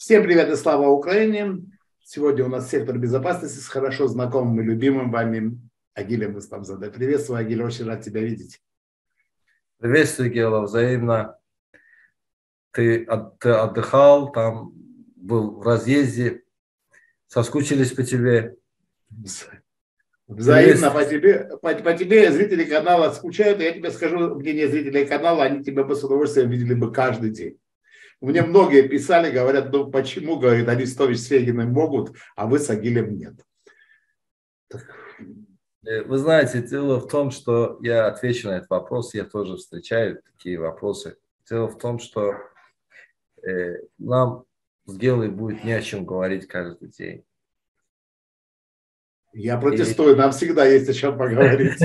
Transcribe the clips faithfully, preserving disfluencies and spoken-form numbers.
Всем привет и слава Украине! Сегодня у нас сектор безопасности с хорошо знакомым и любимым вами Агилем Истамзаде. Приветствую, Агиль, очень рад тебя видеть. Приветствую, Гела, взаимно. Ты, от, ты отдыхал, там был в разъезде, соскучились по тебе. Взаимно по тебе, по, по тебе зрители канала скучают, и я тебе скажу мнение зрителей канала, они тебя бы с удовольствием видели бы каждый день. Мне многие писали, говорят, ну почему, говорит, Арестович с Фегиным могут, а вы с Агилем нет. Вы знаете, дело в том, что я отвечу на этот вопрос, я тоже встречаю такие вопросы. Дело в том, что э, нам с Гелой будет не о чем говорить каждый день. Я протестую, и... нам всегда есть о чем поговорить.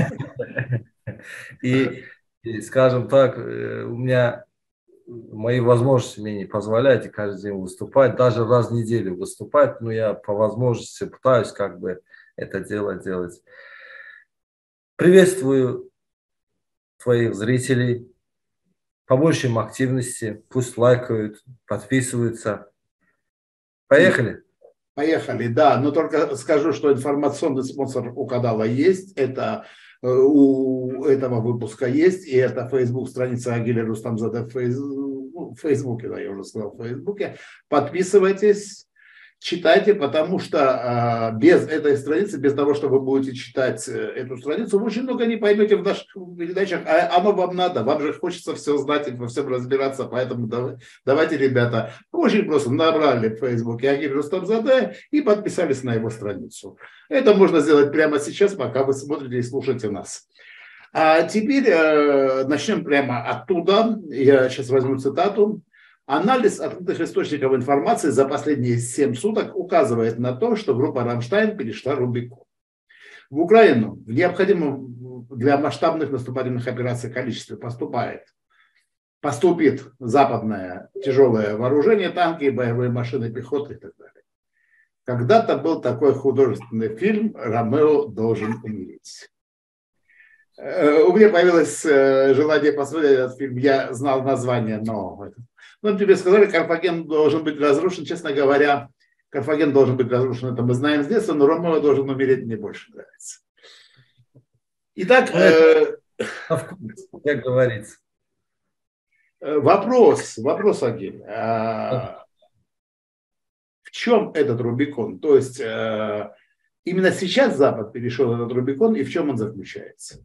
И, и, скажем так, у меня мои возможности мне не позволяют и каждый день выступать, даже раз в неделю выступать, но я по возможности пытаюсь как бы это дело делать. Приветствую твоих зрителей, побольше им активности, пусть лайкают, подписываются. Поехали? Поехали, да, но только скажу, что информационный спонсор у канала есть, это у этого выпуска есть, и это Facebook, страница Агиля Рустамзаде в Фейсбуке, да, я уже сказал, в Фейсбуке. Подписывайтесь, читайте, потому что а, без этой страницы, без того, что вы будете читать эту страницу, вы очень много не поймете в наших передачах, а оно вам надо, вам же хочется все знать и во всем разбираться, поэтому давай, давайте, ребята, очень просто набрали в Фейсбуке Агиль Рустамзаде и подписались на его страницу. Это можно сделать прямо сейчас, пока вы смотрите и слушаете нас. А теперь э, начнем прямо оттуда, я сейчас возьму цитату. Анализ открытых источников информации за последние семь суток указывает на то, что группа «Рамштайн» перешла Рубикон. В Украину в необходимом для масштабных наступательных операций количестве поступает, поступит западное тяжелое вооружение, танки, боевые машины, пехоты и так далее. Когда-то был такой художественный фильм «Ромео должен умереть». У меня появилось желание посмотреть этот фильм, я знал название, но... Ну, тебе сказали, Карфаген должен быть разрушен. Честно говоря, Карфаген должен быть разрушен, это мы знаем с детства, но Ромео должен умереть, мне больше нравится. Итак, э, как говорится. Вопрос, вопрос, Агиль. А, в чем этот Рубикон? То есть, э, именно сейчас Запад перешел этот Рубикон, и в чем он заключается?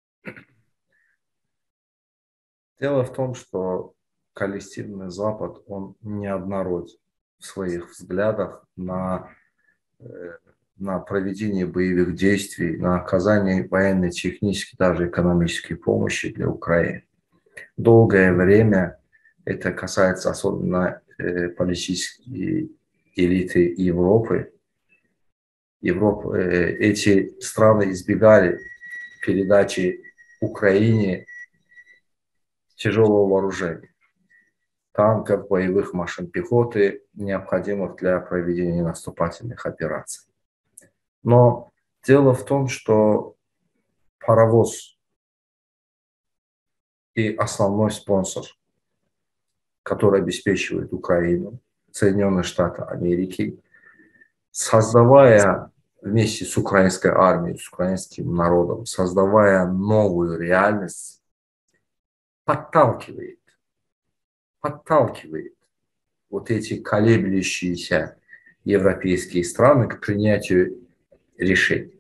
Дело в том, что коллективный Запад, он неоднороден в своих взглядах на, на проведение боевых действий, на оказание военной, технической, даже экономической помощи для Украины. Долгое время, это касается особенно э, политической элиты Европы, Европы э, эти страны избегали передачи Украине тяжелого вооружения, танков, боевых машин пехоты, необходимых для проведения наступательных операций. Но дело в том, что паровоз и основной спонсор, который обеспечивает Украину, Соединенные Штаты Америки, создавая вместе с украинской армией, с украинским народом, создавая новую реальность, подталкивает, подталкивает вот эти колеблющиеся европейские страны к принятию решений.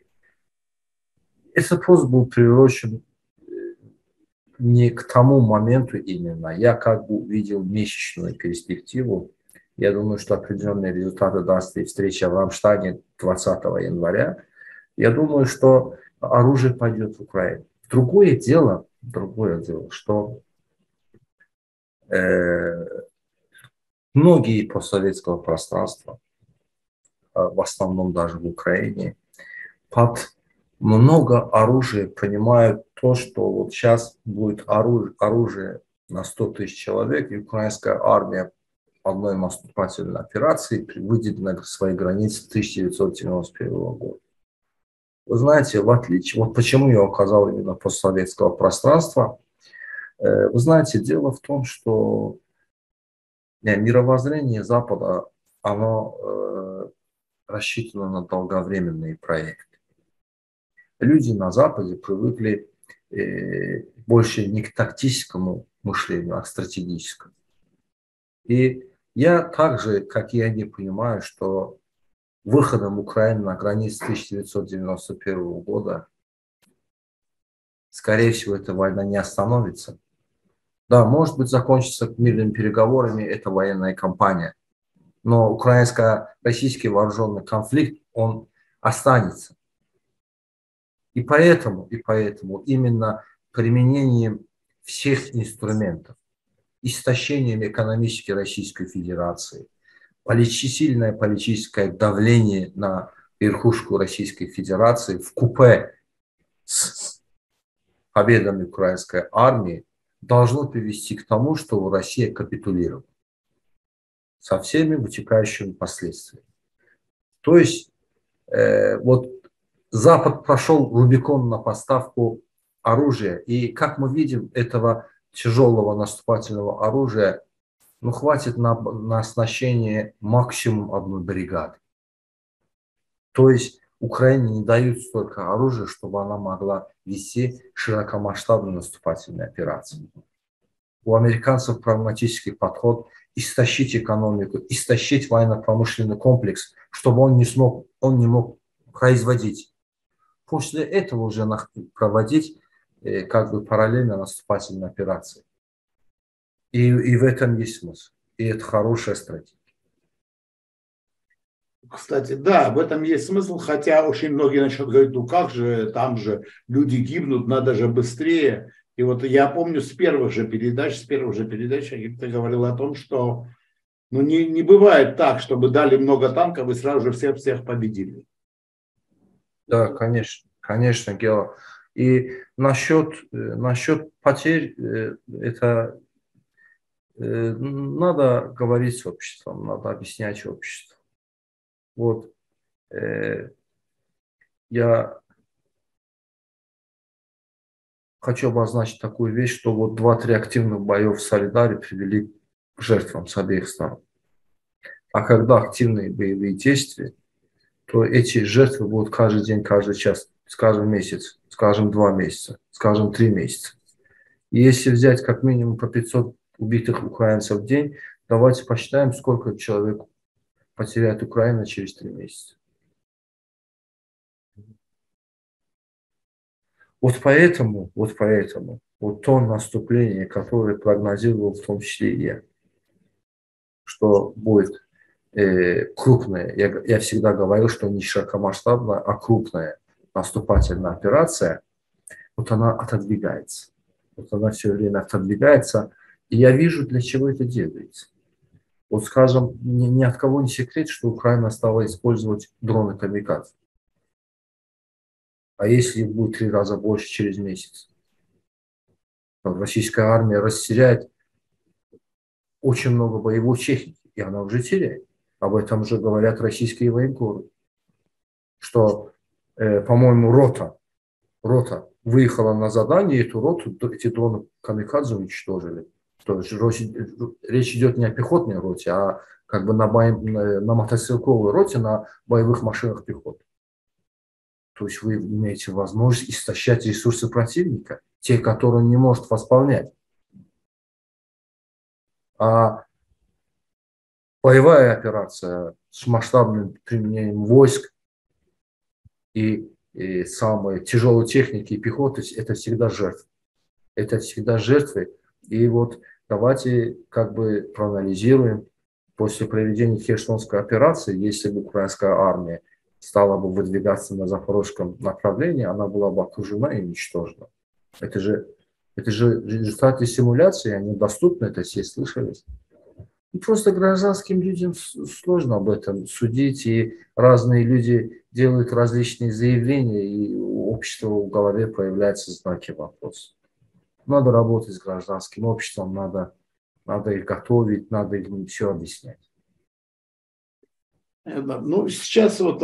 Этот пост был приурочен не к тому моменту именно. Я как бы увидел месячную перспективу. Я думаю, что определенные результаты даст и встреча в Рамштайне двадцатого января. Я думаю, что оружие пойдет в Украину. Другое дело, другое дело, что э, многие постсоветского пространства, в основном даже в Украине, под много оружия понимают то, что вот сейчас будет оружие, оружие на сто тысяч человек, и украинская армия одной наступательной операции выйдет на свои границы тысяча девятьсот девяносто первого года. Вы знаете, в отличие, вот почему я указал именно постсоветского пространства, вы знаете, дело в том, что Не, мировоззрение Запада, оно э, рассчитано на долговременные проекты. Люди на Западе привыкли э, больше не к тактическому мышлению, а к стратегическому. И я также, как и они, понимаю, что выходом Украины на границе тысяча девятьсот девяносто первого года, скорее всего, эта война не остановится. Да, может быть, закончится мирными переговорами эта военная кампания, но украинско-российский вооруженный конфликт, он останется. И поэтому, и поэтому именно применением всех инструментов, истощением экономически Российской Федерации, сильное политическое давление на верхушку Российской Федерации вкупе с победами украинской армии должно привести к тому, что Россия капитулирует со всеми вытекающими последствиями. То есть э, вот Запад прошел Рубикон на поставку оружия, и как мы видим, этого тяжелого наступательного оружия ну, хватит на, на оснащение максимум одной бригады. То есть Украине не дают столько оружия, чтобы она могла вести широкомасштабные наступательные операции. У американцев прагматический подход – истощить экономику, истощить военно-промышленный комплекс, чтобы он не смог, он не мог производить. После этого уже проводить э, как бы параллельно наступательные операции. И, и в этом есть смысл. И это хорошая стратегия. Кстати, да, в этом есть смысл, хотя очень многие начнут говорить, ну как же, там же люди гибнут, надо же быстрее. И вот я помню с первых же передач, с первых же передач ты говорил о том, что ну, не, не бывает так, чтобы дали много танков и сразу же всех всех победили. Да, конечно, конечно, Гео. И насчет, насчет потерь, это надо говорить с обществом, надо объяснять обществу. Вот э, я хочу обозначить такую вещь, что вот два-три активных боев в Солидаре привели к жертвам с обеих сторон. А когда активные боевые действия, то эти жертвы будут каждый день, каждый час, скажем, месяц, скажем, два месяца, скажем, три месяца. И если взять как минимум по пятьсот убитых украинцев в день, давайте посчитаем, сколько человек потеряет Украина через три месяца. Вот поэтому, вот поэтому, вот то наступление, которое прогнозировал в том числе и я, что будет э, крупная, я, я всегда говорил, что не широкомасштабная, а крупная наступательная операция, вот она отодвигается. Вот она все время отодвигается, и я вижу, для чего это делается. Вот, скажем, ни, ни от кого не секрет, что Украина стала использовать дроны камикадзе. А если их будет три раза больше через месяц? Российская армия растеряет очень много боевой техники, и она уже теряет. Об этом уже говорят российские военкоры. Что, э, по-моему, рота, рота выехала на задание, и эту роту, эти дроны камикадзе уничтожили. То есть речь идет не о пехотной роте, а как бы на, бо... на мотострелковой роте, на боевых машинах пехоты. То есть вы имеете возможность истощать ресурсы противника, те, которые он не может восполнять. А боевая операция с масштабным применением войск и, и самой тяжелой техники и пехоты – это всегда жертвы. Это всегда жертвы. И вот давайте как бы проанализируем, после проведения Херсонской операции, если бы украинская армия стала бы выдвигаться на запорожском направлении, она была бы окружена и уничтожена. Это же, это же результаты симуляции, они доступны, это все слышали. И просто гражданским людям сложно об этом судить, и разные люди делают различные заявления, и у общества в голове появляются знаки вопроса. Надо работать с гражданским обществом, надо, надо их готовить, надо им все объяснять. Ну, сейчас вот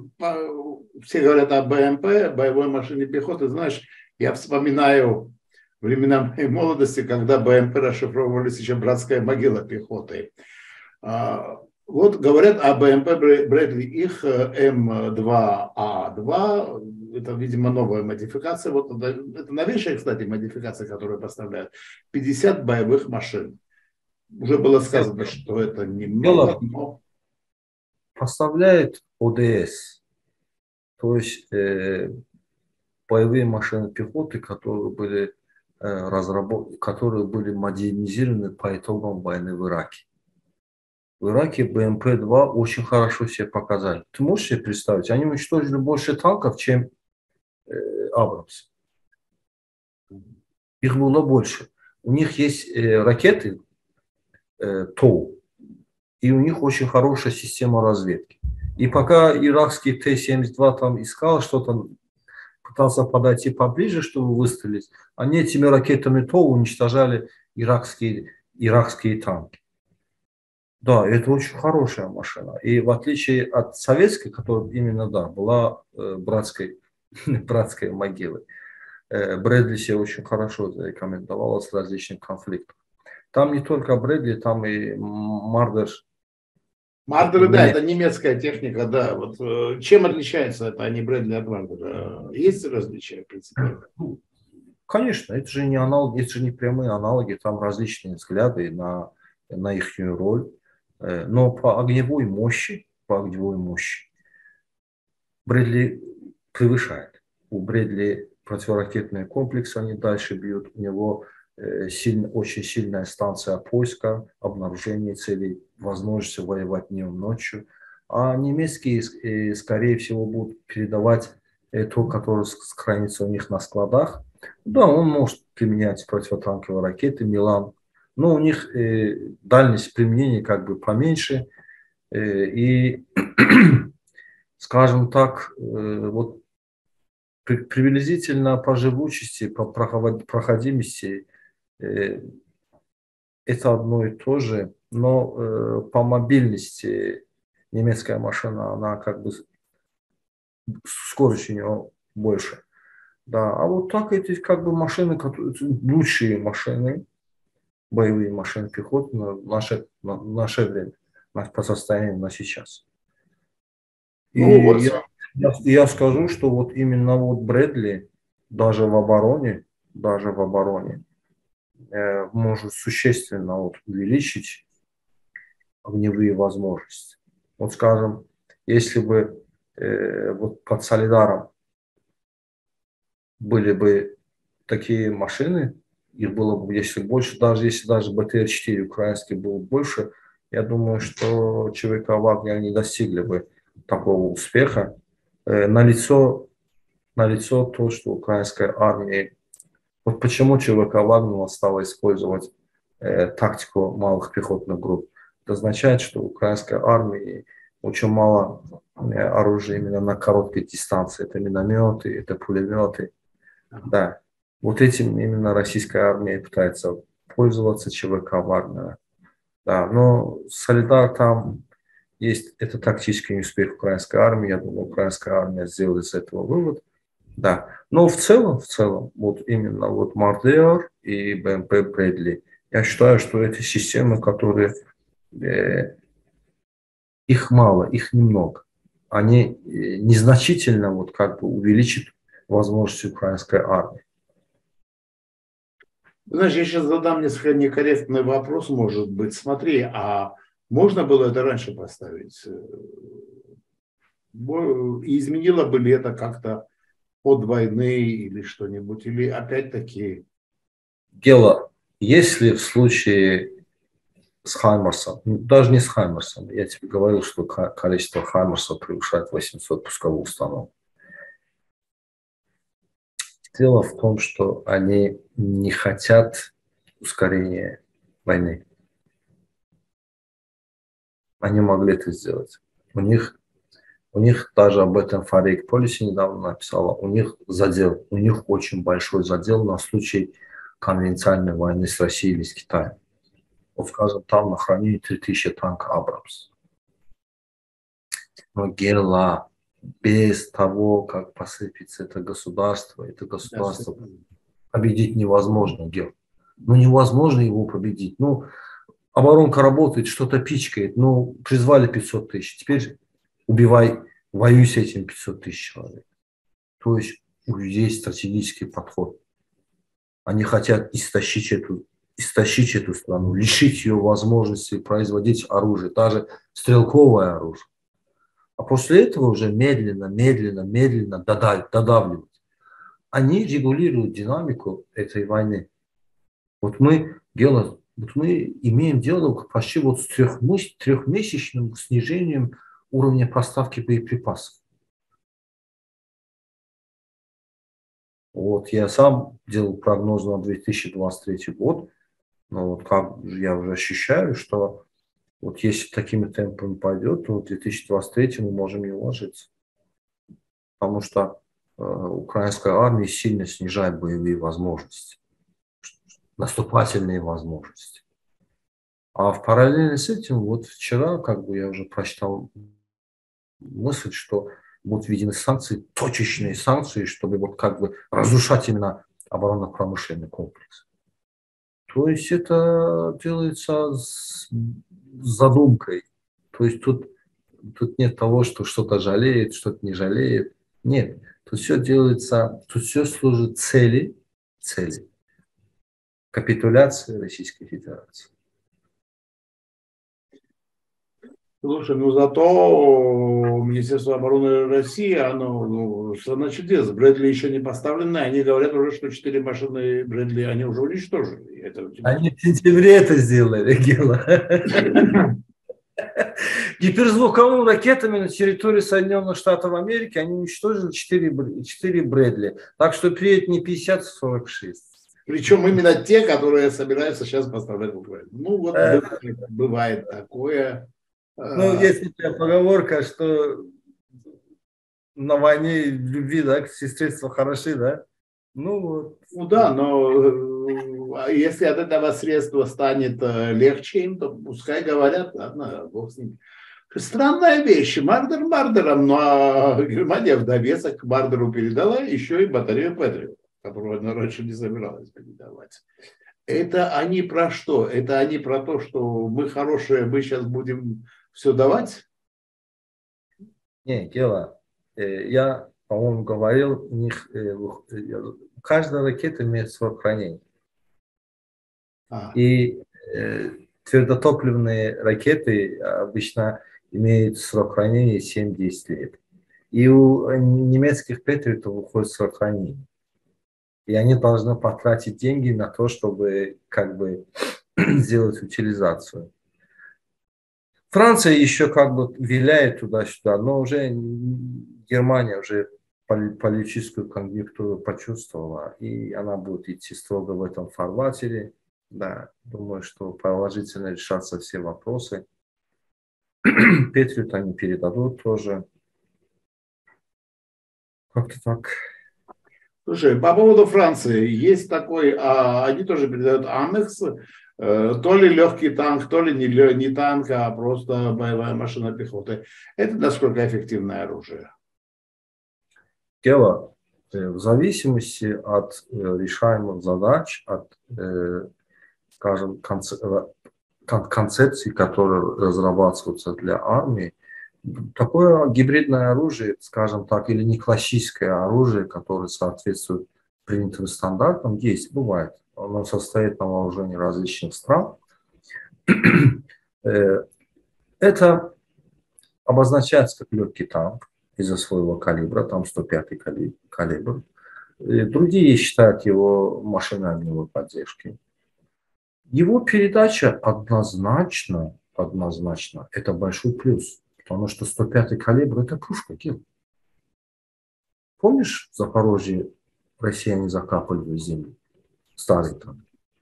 э, все говорят о БМП, боевой машине пехоты. Знаешь, я вспоминаю времена моей молодости, когда БМП расшифровывались еще братская могила пехоты. Вот говорят о БМП Брэдли, их эм два а два, это, видимо, новая модификация, вот это, это новейшая, кстати, модификация, которую поставляют, пятьдесят боевых машин. Уже было сказано, что это немного, но... Поставляет о дэ эс, то есть э, боевые машины пехоты, которые были, э, разработ... которые были модернизированы по итогам войны в Ираке. В Ираке бэ эм пэ два очень хорошо себя показали. Ты можешь себе представить, они уничтожили больше танков, чем э, Абрамс. Их было больше. У них есть э, ракеты э, ТОУ, и у них очень хорошая система разведки. И пока иракский Т семьдесят два там искал что-то, пытался подойти поближе, чтобы выстрелить, они этими ракетами ТОУ уничтожали иракские, иракские танки. Да, это очень хорошая машина. И в отличие от советской, которая именно, да, была э, братской, братской могилой, э, Брэдли себя очень хорошо зарекомендовала с различных конфликтов. Там не только Брэдли, там и Мардер. Мардеры, да, это немецкая техника, да. Вот, э, чем отличается это, а не Брэдли от Мардера? Есть различия, в принципе? Конечно, это же не аналоги, это же не прямые аналоги, там различные взгляды на, на их роль. Но по огневой мощи, по огневой мощи Брэдли превышает. У Брэдли противоракетные комплексы, они дальше бьют. У него сильно, очень сильная станция поиска, обнаружения целей, возможности воевать днем и ночью. А немецкие, скорее всего, будут передавать то, которое хранится у них на складах. Да, он может применять противотанковые ракеты Милан, но у них э, дальность применения как бы поменьше. Э, и, скажем так, э, вот при, приблизительно по живучести, по проходимости э, это одно и то же, но э, по мобильности немецкая машина, она как бы скорость у нее больше. Да, а вот так эти как бы машины, лучшие машины, боевые машины пехоты на наше, на наше время, по состоянию на сейчас. И Ну, вот. я, я, я скажу, что вот именно вот Брэдли даже в обороне, даже в обороне э, может существенно вот увеличить огневые возможности. Вот скажем, если бы э, вот под Солидаром были бы такие машины, их было бы, если больше, даже если даже бэ тэ эр четыре украинский был больше, я думаю, что ЧВК Вагнер не достигли бы такого успеха. Э, налицо, налицо то, что украинская армия, вот почему ЧВК Вагнер стала использовать э, тактику малых пехотных групп. Это означает, что украинской армии очень мало э, оружия именно на короткой дистанции. Это минометы, это пулеметы. Да. Вот этим именно российская армия пытается пользоваться, ЧВК Вагнера. Да, но Солидар там есть, это тактический неуспех украинской армии. Я думаю, украинская армия сделает из этого вывод. Да, но в целом, в целом, вот именно вот Мардер и бэ эм пэ Брэдли, я считаю, что это системы, которые, э, их мало, их немного. Они э, незначительно вот как бы увеличат возможности украинской армии. Знаешь, я сейчас задам несколько некорректный вопрос, может быть. Смотри, а можно было это раньше поставить? И изменило бы ли это как-то от войны или что-нибудь? Или опять-таки... Дело, если в случае с Хаймарсом, даже не с Хаймарсом, я тебе говорил, что количество Хаймарсов превышает восемьсот пусковых установок. Дело в том, что они не хотят ускорения войны. Они могли это сделать. У них, у них даже об этом Foreign Policy недавно написала. У них задел, у них очень большой задел на случай конвенциальной войны с Россией или с Китаем. Вот, скажем, там на хранении три тысячи танков Абрамс. Но Герла, без того, как посыпется это государство, это государство победить невозможно, Гел. Ну, невозможно его победить. Ну, оборонка работает, что-то пичкает. Ну, призвали пятьсот тысяч. Теперь убивай, воюй с этим пятьсот тысяч человек. То есть у людей есть стратегический подход. Они хотят истощить эту, истощить эту страну, лишить ее возможности производить оружие, даже стрелковое оружие. А после этого уже медленно, медленно, медленно додавливать. Они регулируют динамику этой войны. Вот мы, Гела, вот мы имеем дело почти вот с трехмесячным снижением уровня поставки боеприпасов. Вот я сам делал прогноз на две тысячи двадцать третий год, но вот как я уже ощущаю, что вот если такими темпами пойдет, то в две тысячи двадцать третьем мы можем не уложиться. Потому что э, украинская армия сильно снижает боевые возможности, наступательные возможности. А в параллели с этим, вот вчера, как бы я уже прочитал мысль, что будут введены санкции, точечные санкции, чтобы вот как бы разрушать именно оборонно-промышленный комплекс. То есть это делается с задумкой. То есть тут, тут нет того, что что-то жалеет, что-то не жалеет. Нет, тут все делается, тут все служит цели, цели капитуляции Российской Федерации. Слушай, ну зато Министерство обороны России, оно, ну, страна чудес. Брэдли еще не поставлены. Они говорят уже, что четыре машины Брэдли они уже уничтожили. Это они в сентябре это сделали, Гела. Гиперзвуковыми ракетами на территории Соединенных Штатов Америки они уничтожили четыре Брэдли. Так что перед не пятьдесят, а сорок шесть. Причем именно те, которые собираются сейчас поставлять в Украину. Ну вот э, бывает, бывает такое. Ну, есть такая поговорка, что на войне любви, да, все средства хороши, да? Ну, вот. Ну да, но если от этого средства станет легче им, то пускай говорят, ладно, бог с ним. Странная вещь. Мардер Мардером, но Германия в довесок к Мардеру передала еще и батарею Патриот, которую она раньше не собиралась передавать. Это они про что? Это они про то, что мы хорошие, мы сейчас будем все давать? Не, дело. Я, по-моему, говорил, у них каждая ракета имеет срок хранения. А. И э, твердотопливные ракеты обычно имеют срок хранения семь-десять лет. И у немецких Патриотов выходит срок хранения. И они должны потратить деньги на то, чтобы как бы сделать утилизацию. Франция еще как бы виляет туда-сюда, но уже Германия уже политическую конъюнктуру почувствовала, и она будет идти строго в этом формате. Да, думаю, что положительно решатся все вопросы. Патриот они передадут тоже. Как-то так. Слушай, по поводу Франции, есть такой, а, они тоже передают Амекс, э, то ли легкий танк, то ли не, не танк, а просто боевая машина пехоты. Это насколько эффективное оружие? Дело в зависимости от решаемых задач, от, скажем, концепций, которые разрабатываются для армии, такое гибридное оружие, скажем так, или не классическое оружие, которое соответствует принятым стандартам, есть, бывает. Оно состоит на вооружении различных стран. Это обозначается как легкий танк из-за своего калибра, там сто пятый калибр. Другие считают его машиной огневой поддержки. Его передача однозначно, однозначно, это большой плюс. Потому что сто пятый калибр – это пушка, Кир. Помнишь, в Запорожье россияне закапали в землю? Старый танк.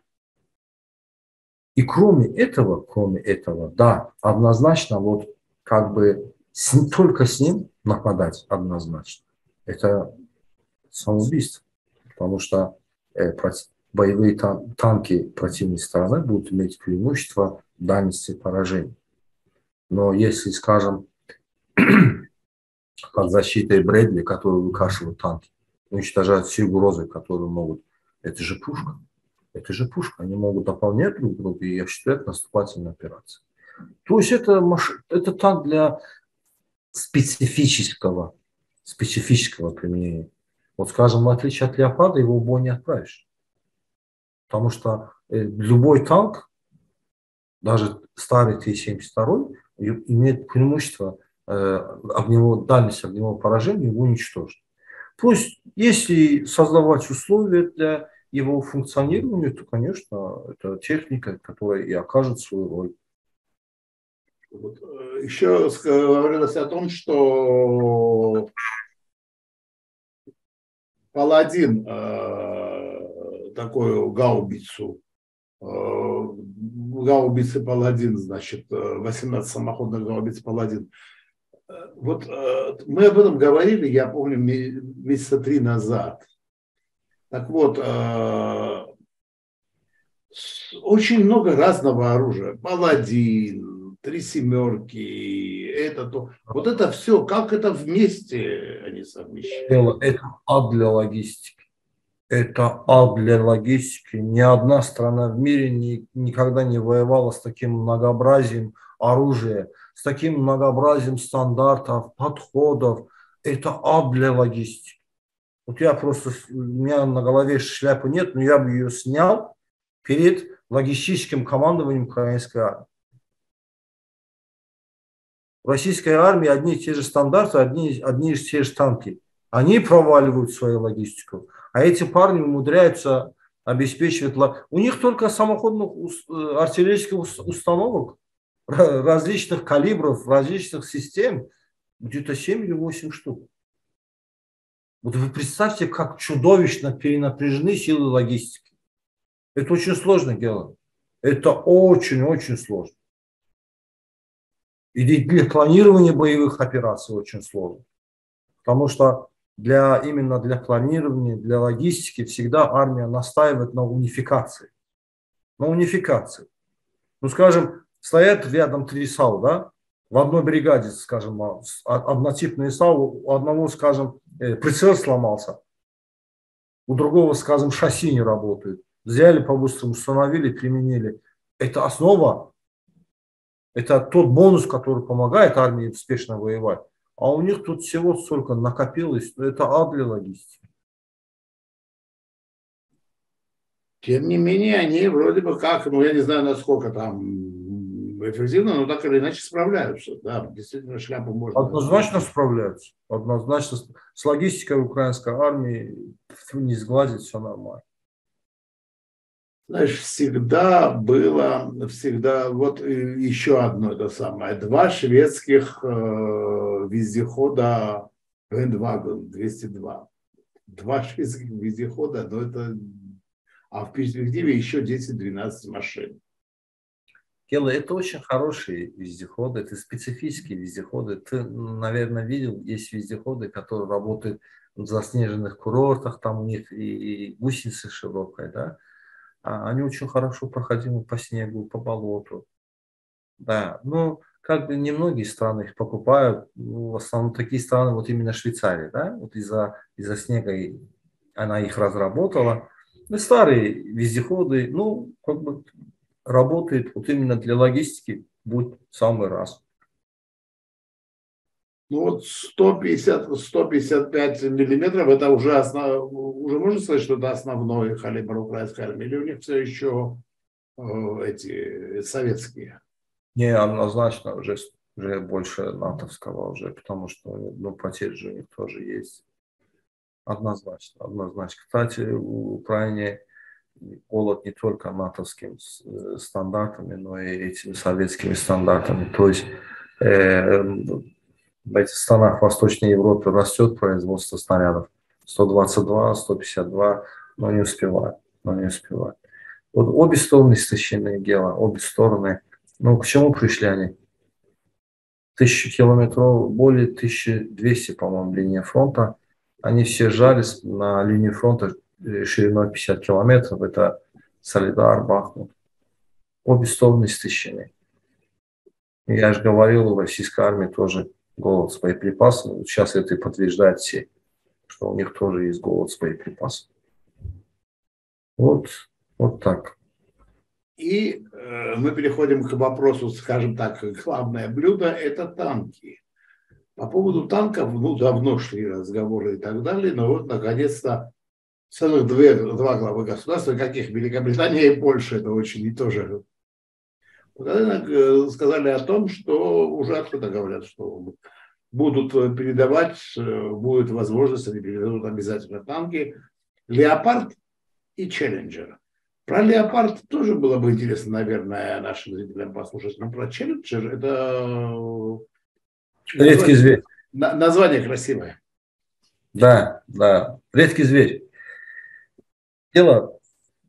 И кроме этого, кроме этого, да, однозначно, вот как бы с, только с ним нападать однозначно. Это самоубийство. Потому что э, боевые тан танки противной стороны будут иметь преимущество дальности поражения. Но если, скажем, под защитой Брэдли, которые выкашивают танки, уничтожают все угрозы, которые могут Это же пушка. Это же пушка. Они могут дополнять друг друга и осуществлять наступательные операции. То есть это, это танк для специфического, специфического применения. Вот, скажем, в отличие от Леопарда, его в бой не отправишь. Потому что любой танк, даже старый Т семьдесят два, имеет преимущество огневого, дальность огневого поражения, его уничтожить. Пусть, если создавать условия для его функционирования, то, конечно, это техника, которая и окажет свою роль. Вот. Еще говорилось о том, что Паладин э, такую гаубицу, э, гаубицы Паладин, значит, восемнадцать самоходных гаубиц Паладин. Вот э, мы об этом говорили, я помню, месяца три назад. Так вот, э, очень много разного оружия. Паладин, три семерки, это то. Вот это все, как это вместе они совмещают? Это ад для логистики. Это ад для логистики. Ни одна страна в мире ни, никогда не воевала с таким многообразием оружия, с таким многообразием стандартов, подходов. Это ад для логистики. Вот я просто, у меня на голове шляпы нет, но я бы ее снял перед логистическим командованием украинской армии. В российской армии одни и те же стандарты, одни, одни и те же танки. Они проваливают свою логистику. А эти парни умудряются обеспечивать... У них только самоходных артиллерийских установок различных калибров, различных систем где-то семь или восемь штук. Вот вы представьте, как чудовищно перенапряжены силы логистики. Это очень сложно делать. Это очень-очень сложно. И для планирования боевых операций очень сложно. Потому что для, именно для планирования, для логистики всегда армия настаивает на унификации. На унификации. Ну, скажем, стоят рядом три САУ, да? В одной бригаде, скажем, однотипные САУ, у одного, скажем, прицел сломался, у другого, скажем, шасси не работает. Взяли по-быстрому, установили, применили. Это основа, это тот бонус, который помогает армии успешно воевать. А у них тут всего столько накопилось, это ад для логистики. Тем не менее, они вроде бы как, ну я не знаю, насколько там эффективно, но так или иначе справляются. Да, действительно, шляпу можно... Однозначно справляются. Однозначно. С логистикой украинской армии не сгладить, все нормально. Знаешь, всегда было, всегда, вот еще одно это самое, два шведских э, вездехода Гендваген двести два. Два шведских вездехода, но это... А в перспективе еще десять-двенадцать машин. Гела, это очень хорошие вездеходы, это специфические вездеходы. Ты, наверное, видел, есть вездеходы, которые работают в заснеженных курортах, там у них и, и гусеница широкая, да. А они очень хорошо проходимы по снегу, по болоту. Да, ну, как бы немногие страны их покупают, ну, в основном такие страны, вот именно Швейцария, да, вот из-за из-за снега она их разработала. Ну, старые вездеходы, ну, как бы работает вот именно для логистики, будет в самый раз. Ну вот сто пятьдесят - сто пятьдесят пять миллиметров, это уже, основ... уже можно сказать, что это основной калибр украинской армии, или у них все еще э, эти советские? Не, однозначно уже, уже больше натовского уже, потому что, ну, потери же у них тоже есть. Однозначно, однозначно. Кстати, в Украине голод не только натовскими стандартами, но и этими советскими стандартами. То есть э, в этих странах Восточной Европы растет производство снарядов сто двадцать два, сто пятьдесят два, но не успевают. Но не успевают. Вот обе стороны истощены, Гела, обе стороны. Ну, к чему пришли они? Тысячу километров, более тысячи двухсот, по-моему, линия фронта. Они все жались на линию фронта шириной пятьдесят километров. Это Солидар, Бахмут. Обе стороны истощены. Я же говорил, в российской армии тоже голод с боеприпасами. Сейчас это и подтверждает все, что у них тоже есть голод с боеприпасами. Вот, вот так. И э, мы переходим к вопросу, скажем так, главное блюдо – это танки. По поводу танков, ну, давно шли разговоры и так далее, но вот, наконец-то, целых две, два главы государства, каких Великобритания и Польша, это очень и тоже. Сказали о том, что уже открыто говорят, что будут передавать, будет возможность, они передадут обязательно танки «Леопард» и «Челленджер». Про «Леопард» тоже было бы интересно, наверное, нашим зрителям послушать, но про «Челленджер» это Редкий название, зверь. название красивое. Да, да, редкий зверь. Дело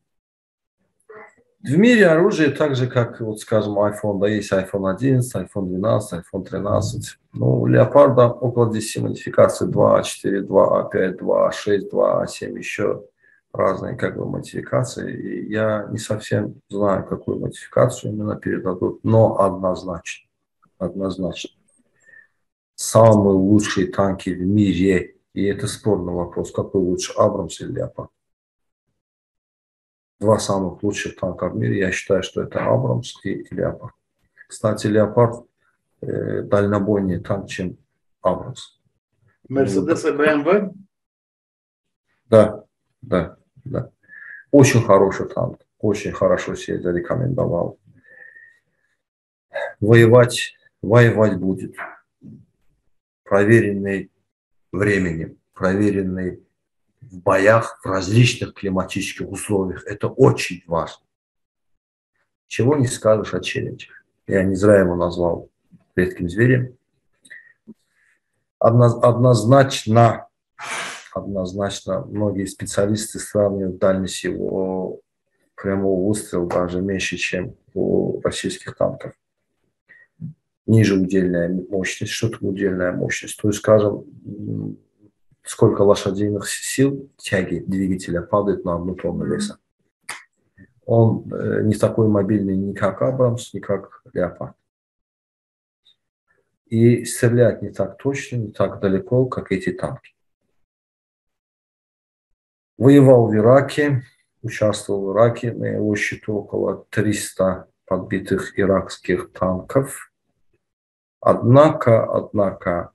в мире оружия так же, как, вот, скажем, iPhone, да, есть iPhone одиннадцать, iPhone двенадцать, iPhone тринадцать. Ну, у Леопарда около десяти модификаций: два а четыре, два а пять, два а шесть, два а семь, еще разные как бы модификации. И я не совсем знаю, какую модификацию именно передадут, но однозначно, однозначно. Самые лучшие танки в мире, и это спорный вопрос, какой лучше, Абрамс или Леопард. Два самых лучших танка в мире, я считаю, что это Абрамс и, и Леопард. Кстати, Леопард э, дальнобойнее танк, чем Абрамс. Мерседес и бэ эм вэ? Да, да, да. Очень хороший танк, очень хорошо себя зарекомендовал. Воевать, воевать будет. Проверенный временем, проверенный в боях в различных климатических условиях. Это очень важно. Чего не скажешь о челленджере. Я не зря его назвал редким зверем. Однозначно, однозначно многие специалисты сравнивают дальность его прямого выстрела даже меньше, чем у российских танков. Ниже удельная мощность. Что такое удельная мощность? То есть, скажем, сколько лошадиных сил тяги двигателя падает на одну тонну веса. Он не такой мобильный ни как Абрамс, ни как Леопард. И стрелять не так точно, не так далеко, как эти танки. Воевал в Ираке, участвовал в Ираке, на его счету около трёхсот подбитых иракских танков. Однако, однако,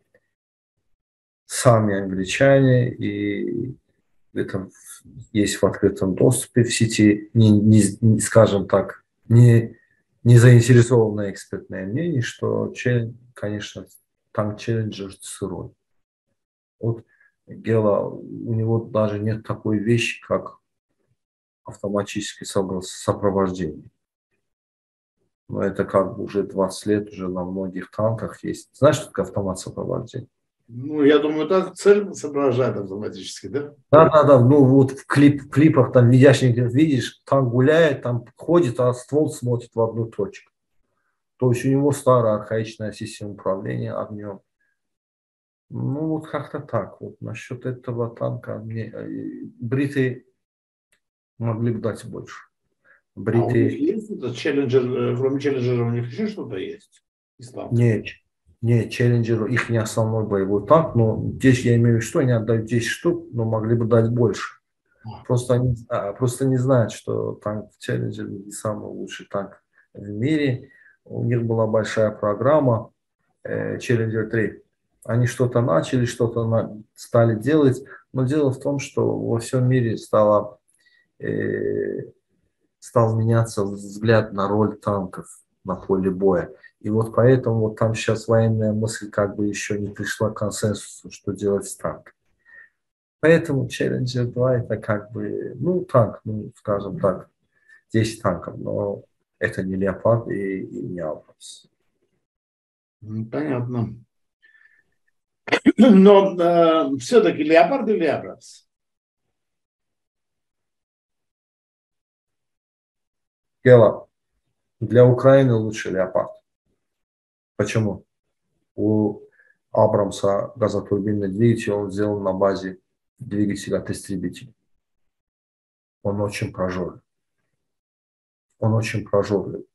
сами англичане, и это есть в открытом доступе в сети, не, не, скажем так, не, не заинтересованное экспертное мнение, что, конечно, танк Челленджер сырой. Вот Гела, у него даже нет такой вещи, как автоматическое сопровождение. Но это как бы уже двадцать лет, уже на многих танках есть. Знаешь, что такое автомат сопровождения? Ну, я думаю, так цель соображает автоматически, да? Да, да, да. Ну, вот в, клип, в клипах там видящих, видишь, танк гуляет, там ходит, а ствол смотрит в одну точку. То есть у него старая архаичная система управления огнем. Ну, вот как-то так. Вот насчет этого танка мне бриты могли бы дать больше. Бриты... А у них Бриты... есть этот челленджер, кроме челленджера у них еще что-то есть? Нет, нет, челленджер их не основной боевой танк, но здесь я имею в виду, что они отдают десять штук, но могли бы дать больше. Просто они а, просто не знают, что танк Челленджер не самый лучший танк в мире. У них была большая программа э, Челленджер три. Они что-то начали, что-то на, стали делать, но дело в том, что во всем мире стало, э, стал меняться взгляд на роль танков на поле боя. И вот поэтому вот там сейчас военная мысль как бы еще не пришла к консенсусу, что делать с танком. Поэтому Челленджер два это как бы, ну, танк, ну, скажем так, десять танков, но это не Леопард и, и не Абрамс. Понятно. Но э, все-таки Леопард или Абрамс? Дело. Для Украины лучше Леопард. Почему? У Абрамса газотурбинный двигатель, он сделан на базе двигателя от истребителя. Он очень прожорливый. Он очень прожорливый.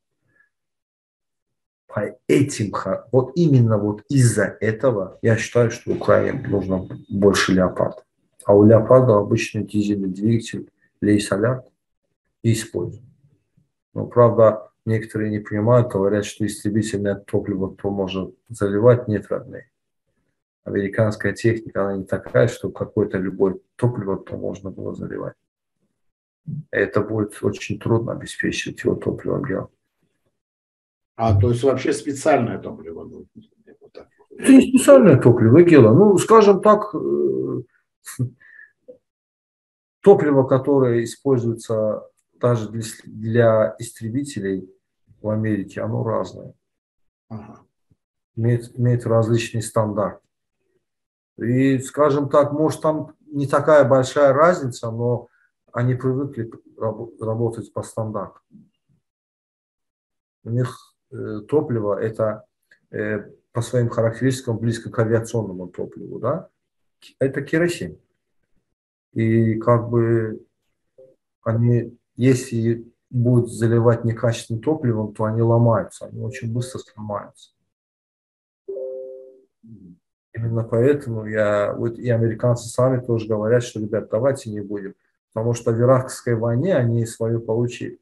По этим, вот именно вот из-за этого я считаю, что Украине нужно больше Леопарда. А у Леопарда обычный дизельный двигатель лей-соляр и используют. Но, правда, некоторые не понимают, говорят, что истребительное топливо то можно заливать. Нет, родные. Американская техника, она не такая, что какое-то любое топливо то можно было заливать. Это будет очень трудно обеспечить его топливом делать. А, то есть вообще специальное топливо нужно. Вот так. Это не специальное топливо, Гела. Ну, скажем так, топливо, которое используется даже для, для истребителей в Америке, оно разное. Ага. Имеет, имеет различные стандарты. И, скажем так, может, там не такая большая разница, но они привыкли раб- работать по стандарту. У них э, топливо это э, по своим характеристикам близко к авиационному топливу, да? Это керосин. И как бы они, если будут заливать некачественным топливом, то они ломаются, они очень быстро сломаются. Именно поэтому я, вот и американцы сами тоже говорят, что, ребят, давайте не будем. Потому что в Иракской войне они свое получили.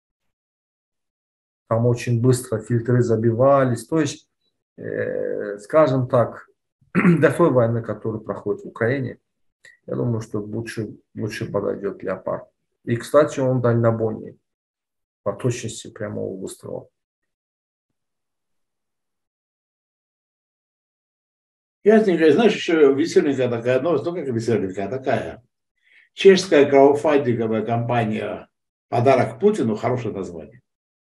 Там очень быстро фильтры забивались. То есть, э, скажем так, до той войны, которая проходит в Украине, я думаю, что лучше, лучше подойдет Леопард. И, кстати, он дальнобойный по точности прямого выстрела. Ясненько, знаешь, еще веселенькая такая новость, ну как веселенькая такая. Чешская краудфандинговая компания «Подарок Путину», хорошее название,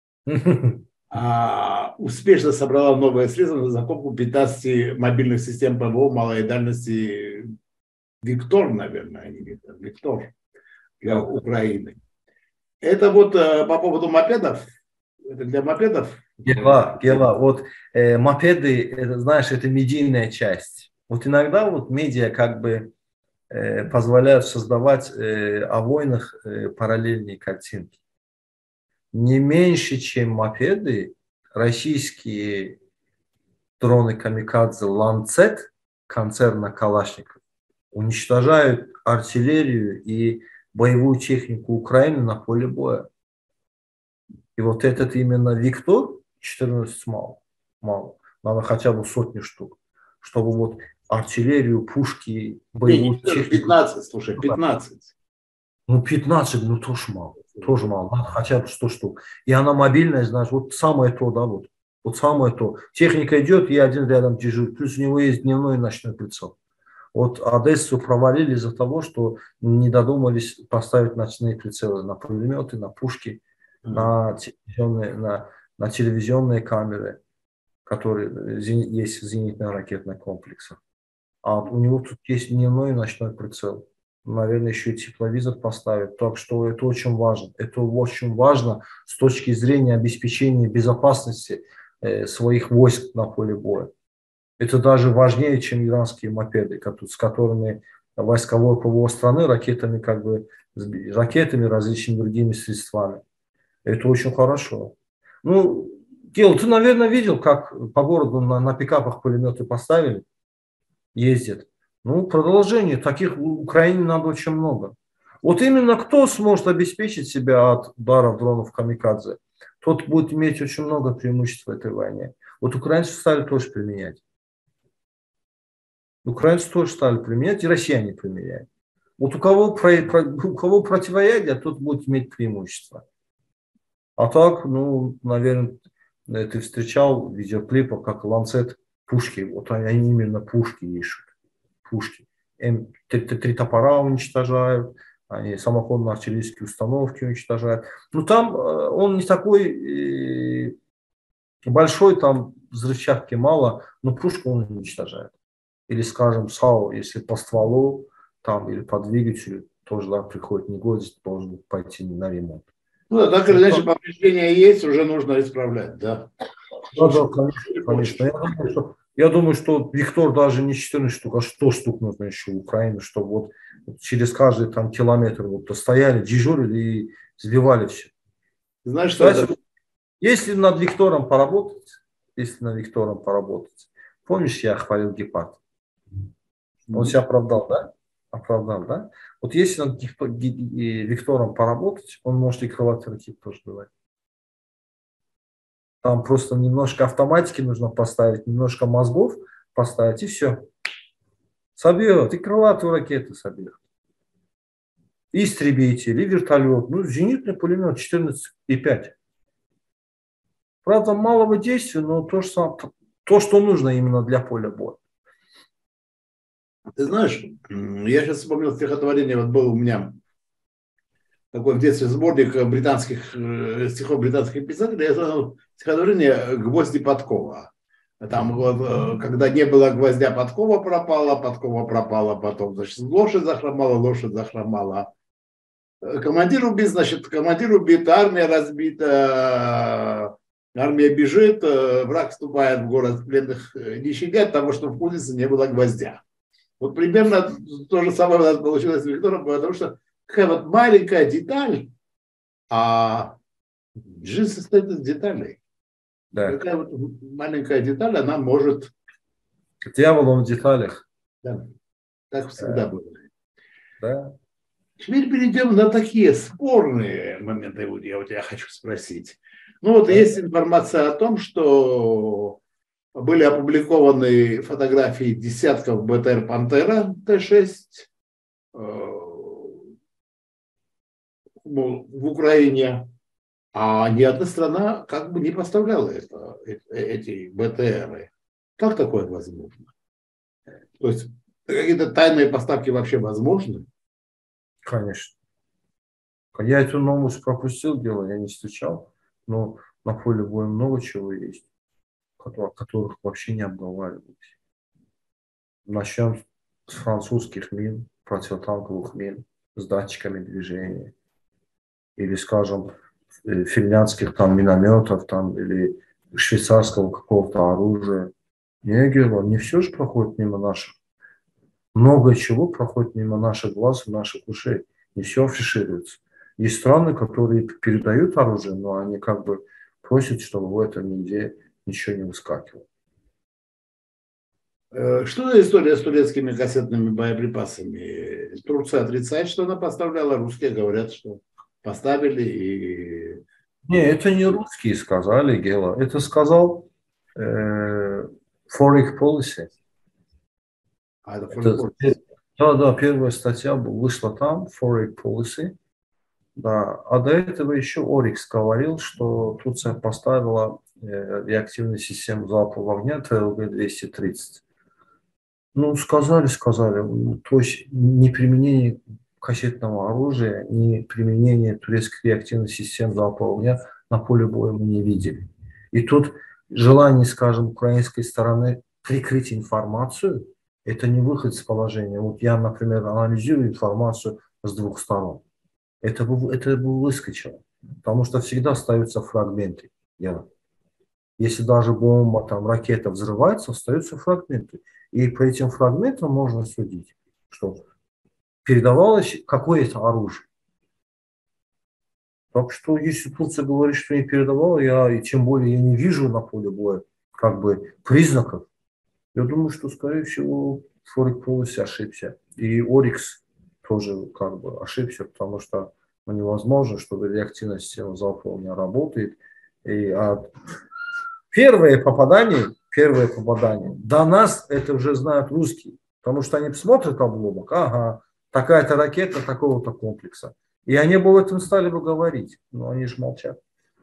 а, успешно собрала новые средства на закупку пятнадцати мобильных систем ПВО малой дальности «Виктор», наверное, они Виктор, «Виктор» для Да. Украины. Это вот э, по поводу мопедов, это для мопедов. Гела, Гела, вот э, мопеды, это, знаешь, это медийная часть. Вот иногда вот медиа как бы э, позволяют создавать э, о войнах э, параллельные картинки. Не меньше, чем мопеды, российские дроны камикадзе «Ланцет» концерна «Калашников» уничтожают артиллерию и боевую технику Украины на поле боя. И вот этот именно «Виктор» четырнадцать мало, мало. Надо хотя бы сотни штук, чтобы вот артиллерию, пушки, боевую технику. пятнадцать, слушай, пятнадцать. Ну, пятнадцать, ну, тоже мало. Тоже мало. Надо хотя бы сто штук. И она мобильная, знаешь, вот самое то, да, вот. Вот самое то. Техника идет, и один рядом дежурит. Плюс у него есть дневной и ночной прицел. Вот Одессу провалили из-за того, что не додумались поставить ночные прицелы на пулеметы, на пушки, mm-hmm. на, телевизионные, на, на телевизионные камеры, которые есть в зенитно-ракетных комплексах. А у него тут есть дневной и ночной прицел. Наверное, еще и тепловизор поставят. Так что это очень важно. Это очень важно с точки зрения обеспечения безопасности э, своих войск на поле боя. Это даже важнее, чем иранские мопеды, с которыми войсковое ПВО страны ракетами, как бы, ракетами, различными другими средствами. Это очень хорошо. Ну, Гел, ты, наверное, видел, как по городу на, на пикапах пулеметы поставили, ездят. Ну, продолжение. Таких в Украине надо очень много. Вот именно кто сможет обеспечить себя от ударов дронов камикадзе, тот будет иметь очень много преимуществ в этой войне. Вот украинцы стали тоже применять. Украинцы тоже стали применять, и россияне применяют. Вот у кого, про, про, у кого противоядие, тот будет иметь преимущество. А так, ну, наверное, ты встречал видеоклипы, как Ланцет пушки. Вот они именно пушки ищут. Пушки. Три топора уничтожают, они самоходно-артиллерийские установки уничтожают. Но там он не такой большой, там взрывчатки мало, но пушку он уничтожает. Или, скажем, САУ, если по стволу там, или по двигателю, тоже да, приходит негодность, должен пойти на ремонт. Ну да, так или иначе, повреждения есть, уже нужно исправлять, да. Да, да, конечно, конечно. Я думаю, что, я думаю, что Виктор даже не четырнадцать штук, а сто штук нужно еще в Украине, чтобы вот, вот через каждый там километр вот стояли, дежурили и сбивали все. Знаешь, что Кстати, это... если над Виктором поработать, если над Виктором поработать, помнишь, я хвалил Гепард? Он себя оправдал, да? Оправдан, да? Вот если над вектором поработать, он может и крылатый ракет тоже говорить. Там просто немножко автоматики нужно поставить, немножко мозгов поставить, и все. Собьет, и крылатую ракету собьет. И истребитель, и вертолет. Ну, зенитный пулемет четырнадцать и пять. Правда, малого действия, но то, что, то, что нужно именно для поля боя. Ты знаешь, я сейчас вспомнил стихотворение, вот был у меня такой в детстве сборник британских стихов британских писателей, это стихотворение «Гвозди подкова». Там вот, когда не было гвоздя, подкова пропала, подкова пропала, потом, значит, лошадь захромала, лошадь захромала. Командир убит, значит, командир убит, армия разбита, армия бежит, враг вступает в город пленных, не щадят того, что в кузнице не было гвоздя. Вот примерно то же самое у нас получилось с Виктором, потому что такая вот маленькая деталь, а жизнь состоит из деталей. Да. Такая вот маленькая деталь, она может... Дьявол в деталях. Да, так всегда Да. было. Да. Теперь перейдем на такие спорные моменты, я у тебя хочу спросить. Ну вот Да. есть информация о том, что были опубликованы фотографии десятков БТР «Пантера» Т шесть в Украине, а ни одна страна как бы не поставляла это, эти БТРы. Как такое возможно? То есть какие-то тайные поставки вообще возможны? Конечно. Я эту новость пропустил, дело, я не встречал, но на поле боя много чего есть, о которых вообще не обговаривались. Начнем с французских мин, противотанковых мин, с датчиками движения. Или, скажем, финляндских там минометов, там, или швейцарского какого-то оружия. Не, Герман, не все же проходит мимо наших. Много чего проходит мимо наших глаз и наших ушей. Не все афишируется. Есть страны, которые передают оружие, но они как бы просят, чтобы в этом нигде ничего не выскакивало. Что за история с турецкими кассетными боеприпасами? Турция отрицает, что она поставляла, русские говорят, что поставили. И... Не, это не русские сказали, Гела. Это сказал э, Foreign Policy. А, это это, да, да, первая статья вышла там, Foreign Policy. Да, а до этого еще Орикс говорил, что Турция поставила э, реактивную систему залпового огня Т Л Г двести тридцать. Ну, сказали, сказали. То есть не применение кассетного оружия, не применение турецкой реактивной системы залпового огня на поле боя мы не видели. И тут желание, скажем, украинской стороны прикрыть информацию, это не выход из положения. Вот я, например, анализирую информацию с двух сторон. Это бы, это бы выскочило, потому что всегда остаются фрагменты. Я. Если даже бомба, там, ракета взрывается, остаются фрагменты. И по этим фрагментам можно судить, что передавалось какое-то оружие. Так что, если Турция говорит, что не передавала, я, и тем более я не вижу на поле боя как бы признаков, я думаю, что, скорее всего, Foreign Policy ошибся. И Орикс тоже как бы ошибся, потому что ну, невозможно, чтобы реактивная система залпового не работает. И, а первое попадание, первое попадание, до нас это уже знают русские, потому что они смотрят обломок, ага, такая-то ракета такого-то комплекса. И они бы об этом стали бы говорить, но они же молчат.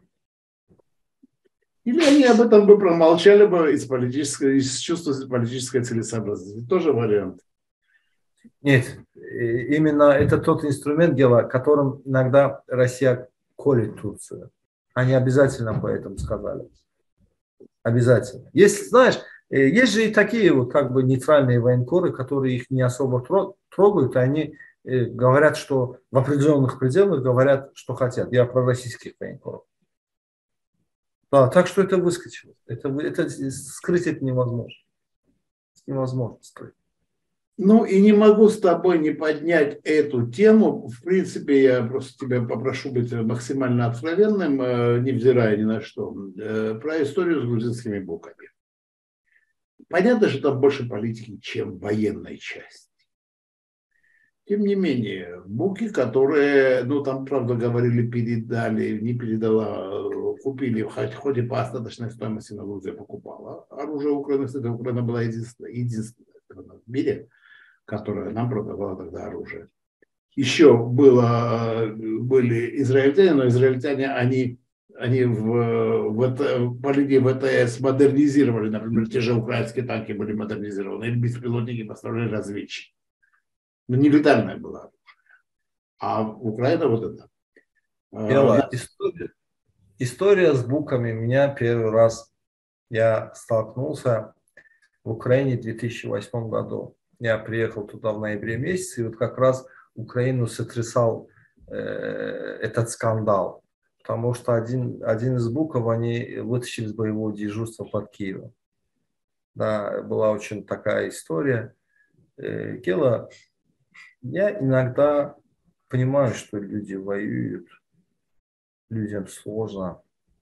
Или они об этом бы промолчали бы из, политической, из чувства политической целесообразности. Тоже вариант. Нет, именно это тот инструмент дела, которым иногда Россия колет Турцию. Они обязательно по этому сказали. Обязательно. Если, знаешь, есть же и такие вот как бы нейтральные военкоры, которые их не особо трогают, и они говорят, что в определенных пределах говорят, что хотят. Я про российских военкоров. Да, так что это выскочило. Это, это, скрыть это невозможно. Невозможно скрыть. Ну и не могу с тобой не поднять эту тему. В принципе, я просто тебя попрошу быть максимально откровенным, невзирая ни на что, про историю с грузинскими буками. Понятно, что там больше политики, чем военной части. Тем не менее, буки, которые, ну там, правда, говорили, передали, не передала, купили, хоть, хоть и по остаточной стоимости, но Грузия покупала оружие Украины. Кстати, Украина была единственная, единственная страна в мире, которая нам продавала тогда оружие. Еще было, были израильтяне, но израильтяне, они, они в, в, по линии ВТС модернизировали, например, те же украинские танки были модернизированы, или беспилотники поставляли разведчики. Но не летальная была. А Украина вот это. Белая история. История с буками. Меня первый раз я столкнулся в Украине в две тысячи восьмом году. Я приехал туда в ноябре месяце, и вот как раз Украину сотрясал э, этот скандал. Потому что один, один из буков они вытащили с боевого дежурства под Киевом. Да, была очень такая история. Э, Гела, я иногда понимаю, что люди воюют, людям сложно,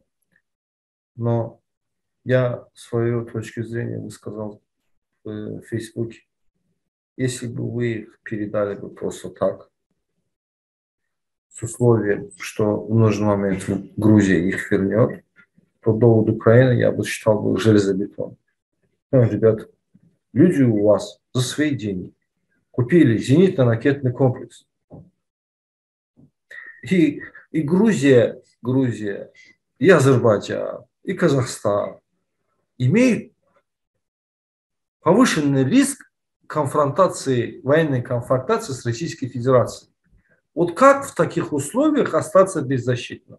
но я свою точку зрения высказал в Фейсбуке. Если бы вы их передали бы просто так, с условием, что в нужный момент Грузия их вернет, по поводу Украины я бы считал бы железобетон. Ну, ребята, люди у вас за свои деньги купили зенитно-ракетный комплекс. И, и Грузия, Грузия, и Азербайджан, и Казахстан имеют повышенный риск конфронтации, военной конфронтации с Российской Федерацией. Вот как в таких условиях остаться беззащитным?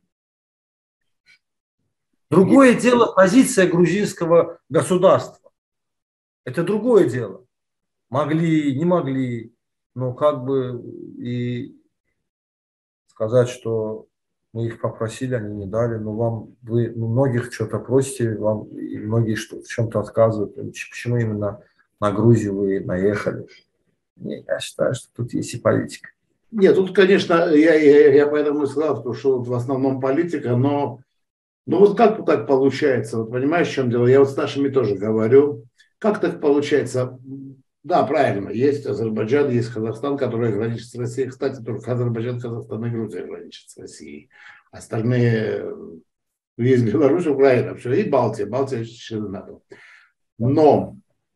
Другое дело позиция грузинского государства. Это другое дело. Могли, не могли, но как бы и сказать, что мы их попросили, они не дали, но вам, вы ну, многих что-то просите, вам, и многие что, в чем-то отказывают. Почему именно на Грузию вы наехали? Не, я считаю, что тут есть и политика. Нет, тут, конечно, я, я, я поэтому и сказал, что в основном политика, но ну вот как так получается, вот понимаешь, в чем дело? Я вот с нашими тоже говорю, как так получается? Да, правильно, есть Азербайджан, есть Казахстан, которые граничат с Россией. Кстати, только Азербайджан, Казахстан и Грузия граничат с Россией. Остальные, есть Беларусь, Украина, все, и Балтия, Балтия члены НАТО. Но,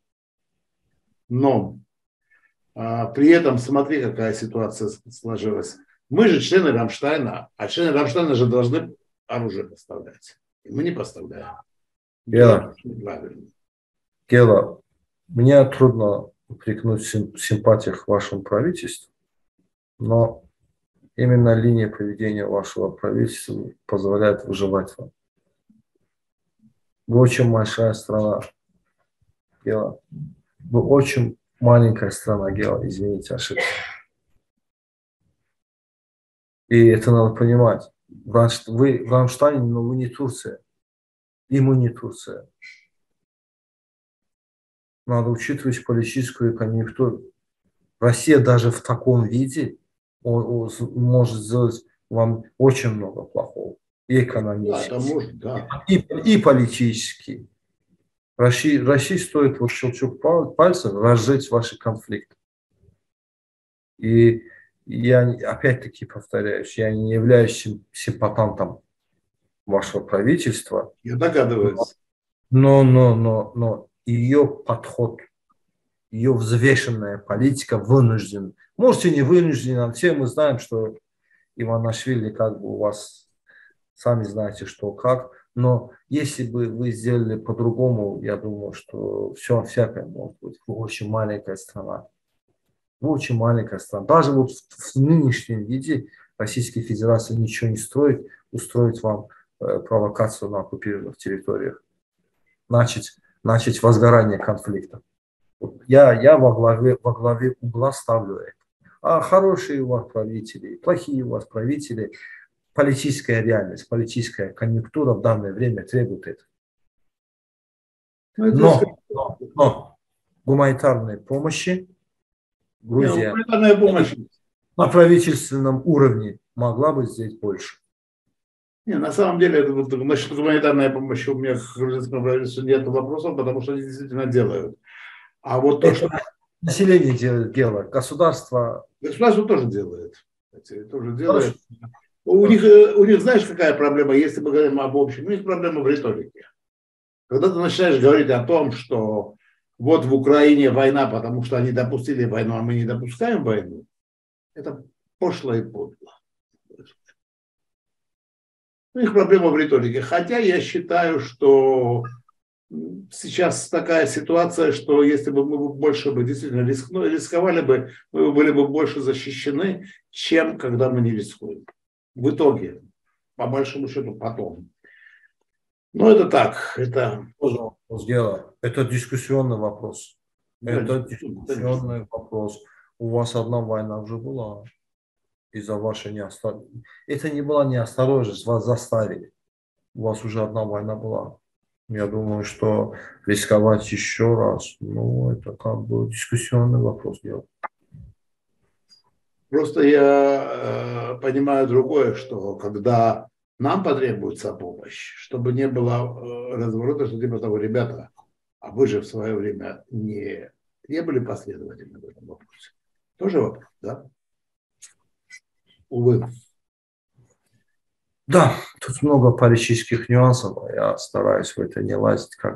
но, а, при этом смотри, какая ситуация сложилась. Мы же члены Рамштайна, а члены Рамштайна же должны оружие поставлять. И мы не поставляем. Гела, правильно. Гела, мне трудно упрекнуть в симпатиях к вашему правительству, но именно линия поведения вашего правительства позволяет выживать вам. Вы очень большая страна, Гела. Вы очень маленькая страна, Гела, извините, ошибся. И это надо понимать. Вы в Рамштайне, но вы не Турция. И мы не Турция. Надо учитывать политическую конъюнктуру. Россия даже в таком виде он, он может сделать вам очень много плохого. И экономически, да, может, да. и, и политически. России, России стоит вот щелчок пальцев разжечь ваши конфликты. И я опять-таки повторяюсь, я не являюсь симпатантом вашего правительства. Я догадываюсь. Но, но, но, но ее подход, ее взвешенная политика вынуждена. Можете не вынуждена, все мы знаем, что Иванишвили как бы у вас, сами знаете, что как. Но если бы вы сделали по-другому, я думаю, что все всякое может быть. Вы очень маленькая страна. Вы очень маленькая страна. Даже вот в, в нынешнем виде Российская Федерация ничего не строит, устроить вам э, провокацию на оккупированных территориях. Начать, начать возгорание конфликта. Вот я, я во, главе, во главе угла ставлю это. А хорошие у вас правители, плохие у вас правители, политическая реальность, политическая конъюнктура в данное время требует этого. Но, но, но гуманитарной помощи Грузия гуманитарная помощь на правительственном уровне могла бы сделать больше. Не, на самом деле, вот, насчет гуманитарной помощи у меня к грузинскому правительству нет вопросов, потому что они действительно делают. А вот то, это, что... население делает дело, государство... Государство тоже делает. Тоже делает. У них, у них, знаешь, какая проблема, если мы говорим об общем, у них проблема в риторике. Когда ты начинаешь говорить о том, что вот в Украине война, потому что они допустили войну, а мы не допускаем войну, это пошло и подло. У них проблема в риторике. Хотя я считаю, что сейчас такая ситуация, что если бы мы больше бы действительно рискнули, рисковали бы, мы были бы больше защищены, чем когда мы не рискуем. В итоге, по большому счету, потом. Но это так, это... Это дискуссионный вопрос. Да, Это дискуссионный вопрос. У вас одна война уже была. Из-за вашей неосторожности. Это не была неосторожность, вас заставили. У вас уже одна война была. Я думаю, что рисковать еще раз, ну, это как бы дискуссионный вопрос делать. Просто я э, понимаю другое, что когда нам потребуется помощь, чтобы не было э, разворота, что типа того, ребята, а вы же в свое время не, не были последовательны в этом вопросе. Тоже вопрос, да? Увы. Да, тут много политических нюансов, я стараюсь в это не лазить. Как...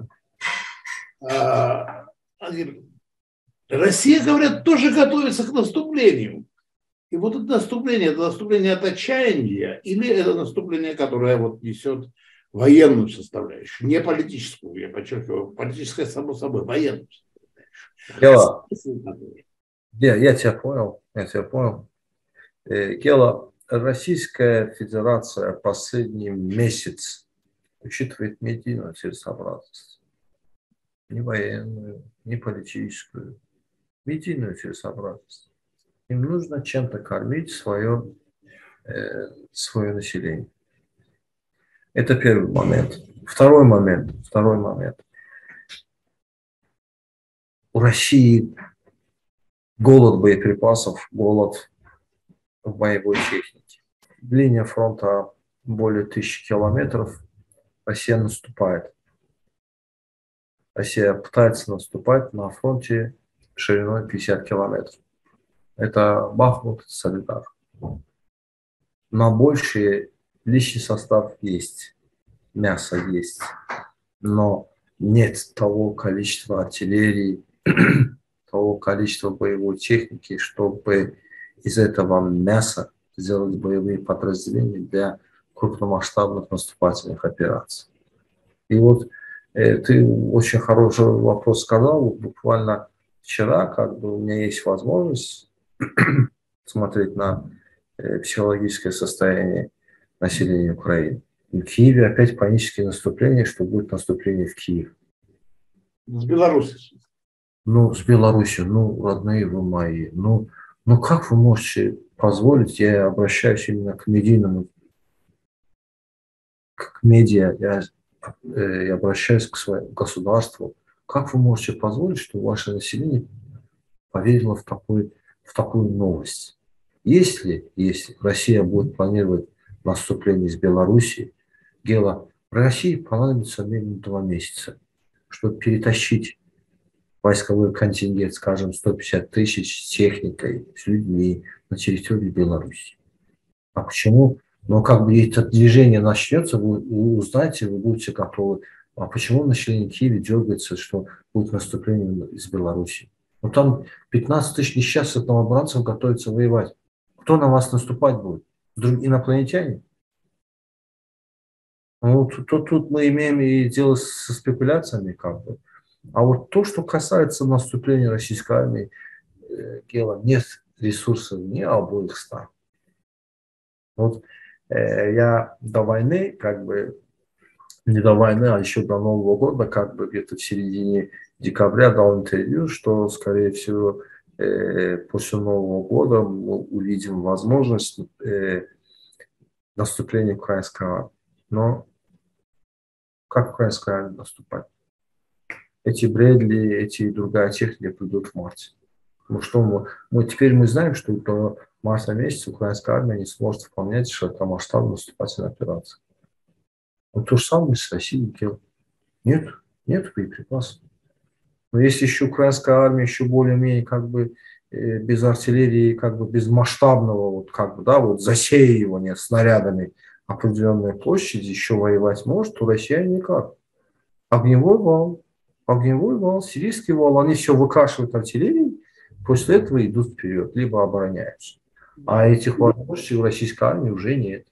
А, Россия, говорят, тоже готовится к наступлению. И вот это наступление, это наступление от отчаяния или это наступление, которое вот несет военную составляющую, не политическую, я подчеркиваю, политическая само собой, военную составляющую. Я, я тебя понял, я тебя понял. Гела, Российская Федерация последний месяц учитывает медийную целесообразность. Не военную, не политическую, медийную целесообразность. Им нужно чем-то кормить свое, э, свое население. Это первый момент. Второй момент. Второй момент. У России голод боеприпасов, голод в боевой технике. Линия фронта более тысячи километров. Россия наступает. Россия пытается наступать на фронте шириной пятьдесят километров. Это Бахмут, Солидар. На больший личный состав есть, мясо есть, но нет того количества артиллерии, того количества боевой техники, чтобы из этого мяса сделать боевые подразделения для крупномасштабных наступательных операций. И вот э, ты очень хороший вопрос сказал. Буквально вчера, как бы, у меня есть возможность смотреть на э, психологическое состояние населения Украины. В Киеве опять панические наступления, что будет наступление в Киев. С Беларуси. Ну, с Беларусью, ну, родные вы мои. Ну, ну, как вы можете позволить, я обращаюсь именно к медийному, к медиа, я, э, я обращаюсь к своему государству. Как вы можете позволить, что ваше население поверило в, такой, в такую новость? Если, если Россия будет планировать наступление из Беларуси, Гела, России понадобится минимум два месяца, чтобы перетащить войсковой контингент, скажем, сто пятьдесят тысяч с техникой, с людьми на территории Беларуси. А почему? Но как бы это движение начнется, вы, вы узнаете, вы будете готовы. А почему население Киева дергается, что будет наступление из Беларуси? Ну там пятнадцать тысяч несчастных новобранцев готовятся воевать. Кто на вас наступать будет? Инопланетяне? Ну, тут, тут, тут мы имеем и дело со спекуляциями, как бы. А вот то, что касается наступления российской армии, э, Гела, нет ресурсов ни обоих сторон. Вот э, я до войны, как бы, не до войны, а еще до Нового года, как бы где-то в середине декабря дал интервью, что, скорее всего, э, после Нового года мы увидим возможность э, наступления украинской армии. Но как украинская армия наступать? Эти Брэдли, эти другая техника придут в марте. Ну что мы, мы теперь мы знаем, что до марта месяца украинская армия не сможет выполнять широкомасштабную наступательную операцию. Но то же самое с Россией делает. Нет, нет боеприпасов. Но есть еще украинская армия, еще более-менее как бы э, без артиллерии, как бы без масштабного, вот как бы, да, вот засеивания снарядами определенной площади еще воевать может, то Россия никак. Огневой вал, огневой вал, сирийский вал, они все выкашивают артиллерией, после этого идут вперед, либо обороняются. А этих возможностей у российской армии уже нет.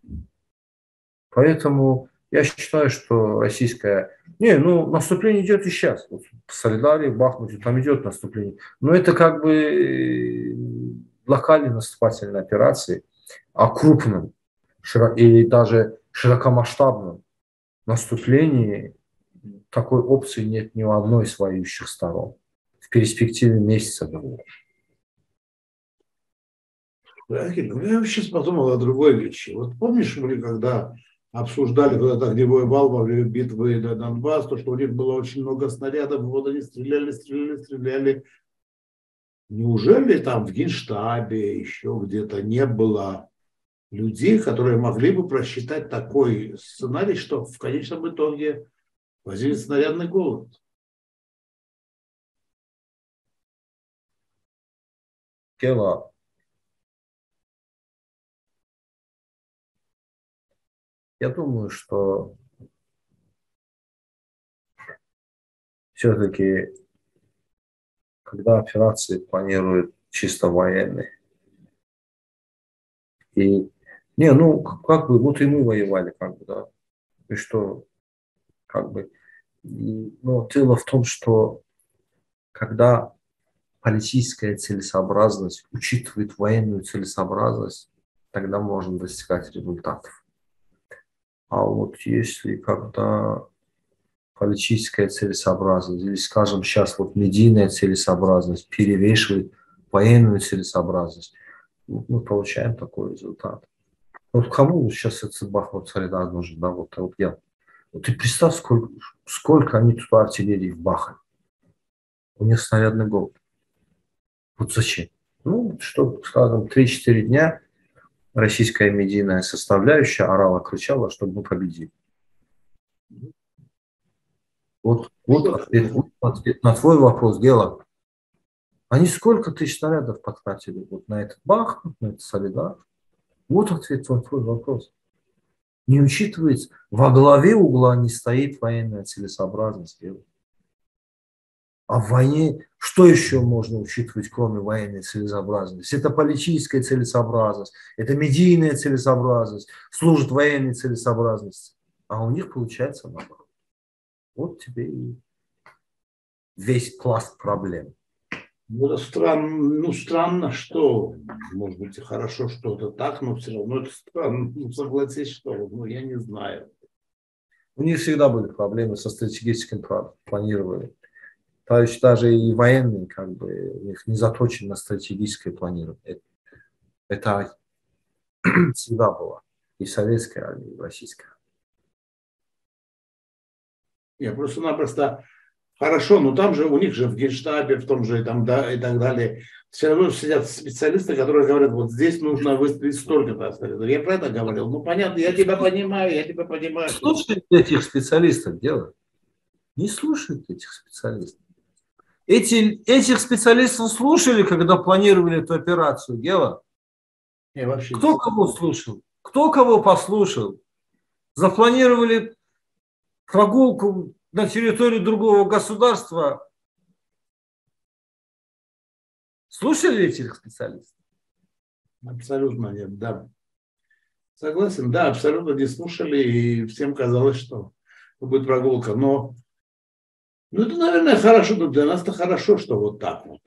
Поэтому я считаю, что российская... Не, ну, наступление идет и сейчас. Вот в Солидаре, в Бахмуте, там идет наступление. Но это как бы локальные наступательные операции, а крупным или даже широкомасштабном наступлении такой опции нет ни у одной из воюющих сторон. В перспективе месяца-двух. Ну, я сейчас подумал о другой вещи. Вот помнишь, мы когда обсуждали вот этот огневой вал во время битвы на Донбасс, то, что у них было очень много снарядов, вот они стреляли, стреляли, стреляли. Неужели там в Генштабе еще где-то не было людей, которые могли бы просчитать такой сценарий, что в конечном итоге возник снарядный голод? Дело. Я думаю, что все-таки, когда операции планируют чисто военные, и не, ну, как бы, вот и мы воевали, как бы, да, и что, как бы, и, но дело в том, что когда политическая целесообразность учитывает военную целесообразность, тогда можно достигать результатов. А вот если когда политическая целесообразность, или, скажем, сейчас вот медийная целесообразность перевешивает военную целесообразность, вот мы получаем такой результат. Вот кому сейчас этот Бахмут Солидар нужен, да, вот, вот я. Вот ты представь, сколько, сколько они туда артиллерии вбахали. У них снарядный голод. Вот зачем? Ну, что, скажем, три-четыре дня российская медийная составляющая орала, кричала, чтобы мы победили. Вот, вот, ответ, вот ответ на твой вопрос, Гела. Они сколько тысяч снарядов потратили вот на этот Бахмут, на этот Солидар? Вот ответ на твой вопрос. Не учитывается, во главе угла не стоит военная целесообразность. Гела. А в войне что еще можно учитывать, кроме военной целесообразности? Это политическая целесообразность, это медийная целесообразность, служит военной целесообразности. А у них получается наоборот. Вот тебе и весь пласт проблем. Ну, это странно, ну, странно, что, может быть, и хорошо, что это так, но все равно это странно. Ну, согласись, что, ну, я не знаю. У них всегда были проблемы со стратегическим планированием. То есть даже и военные, как бы, у них не заточены на стратегическое планирование. Это, это всегда было и в советской армии, и в российской. Я просто-напросто хорошо, но там же у них же в Генштабе, в том же там, да, и так далее, все равно сидят специалисты, которые говорят, вот здесь нужно выставить столько-то. Я про это говорил. Ну, понятно, я тебя понимаю, я тебя понимаю. Слушайте этих специалистов, дело. Не слушайте этих специалистов. Эти, этих специалистов слушали, когда планировали эту операцию, Гела? Кто не... кого слушал? Кто кого послушал? Запланировали прогулку на территории другого государства. Слушали этих специалистов? Абсолютно нет, да. Согласен, да, абсолютно не слушали, и всем казалось, что будет прогулка. Но ну, это, наверное, хорошо, но для нас-то хорошо, что вот так вот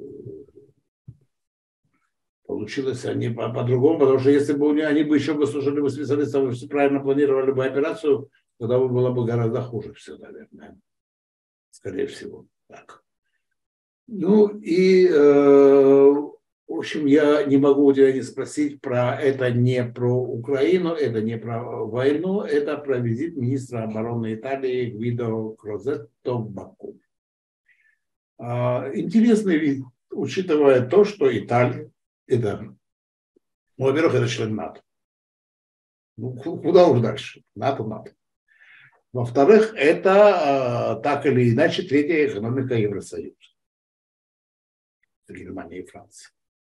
получилось они по- по-другому, потому что если бы они бы еще бы слушали бы специалистов, правильно планировали бы операцию, тогда бы было бы гораздо хуже все, наверное. Скорее всего, так. Ну и, э, в общем, я не могу у тебя не спросить про это не про Украину, это не про войну, это про визит министра обороны Италии Гвидо Крозетто в Баку. А, интересный визит, учитывая то, что Италия, это, ну, во-первых, это член НАТО. Ну, куда уж дальше? НАТО, НАТО. Во-вторых, это так или иначе третья экономика Евросоюза. Германия и Франция.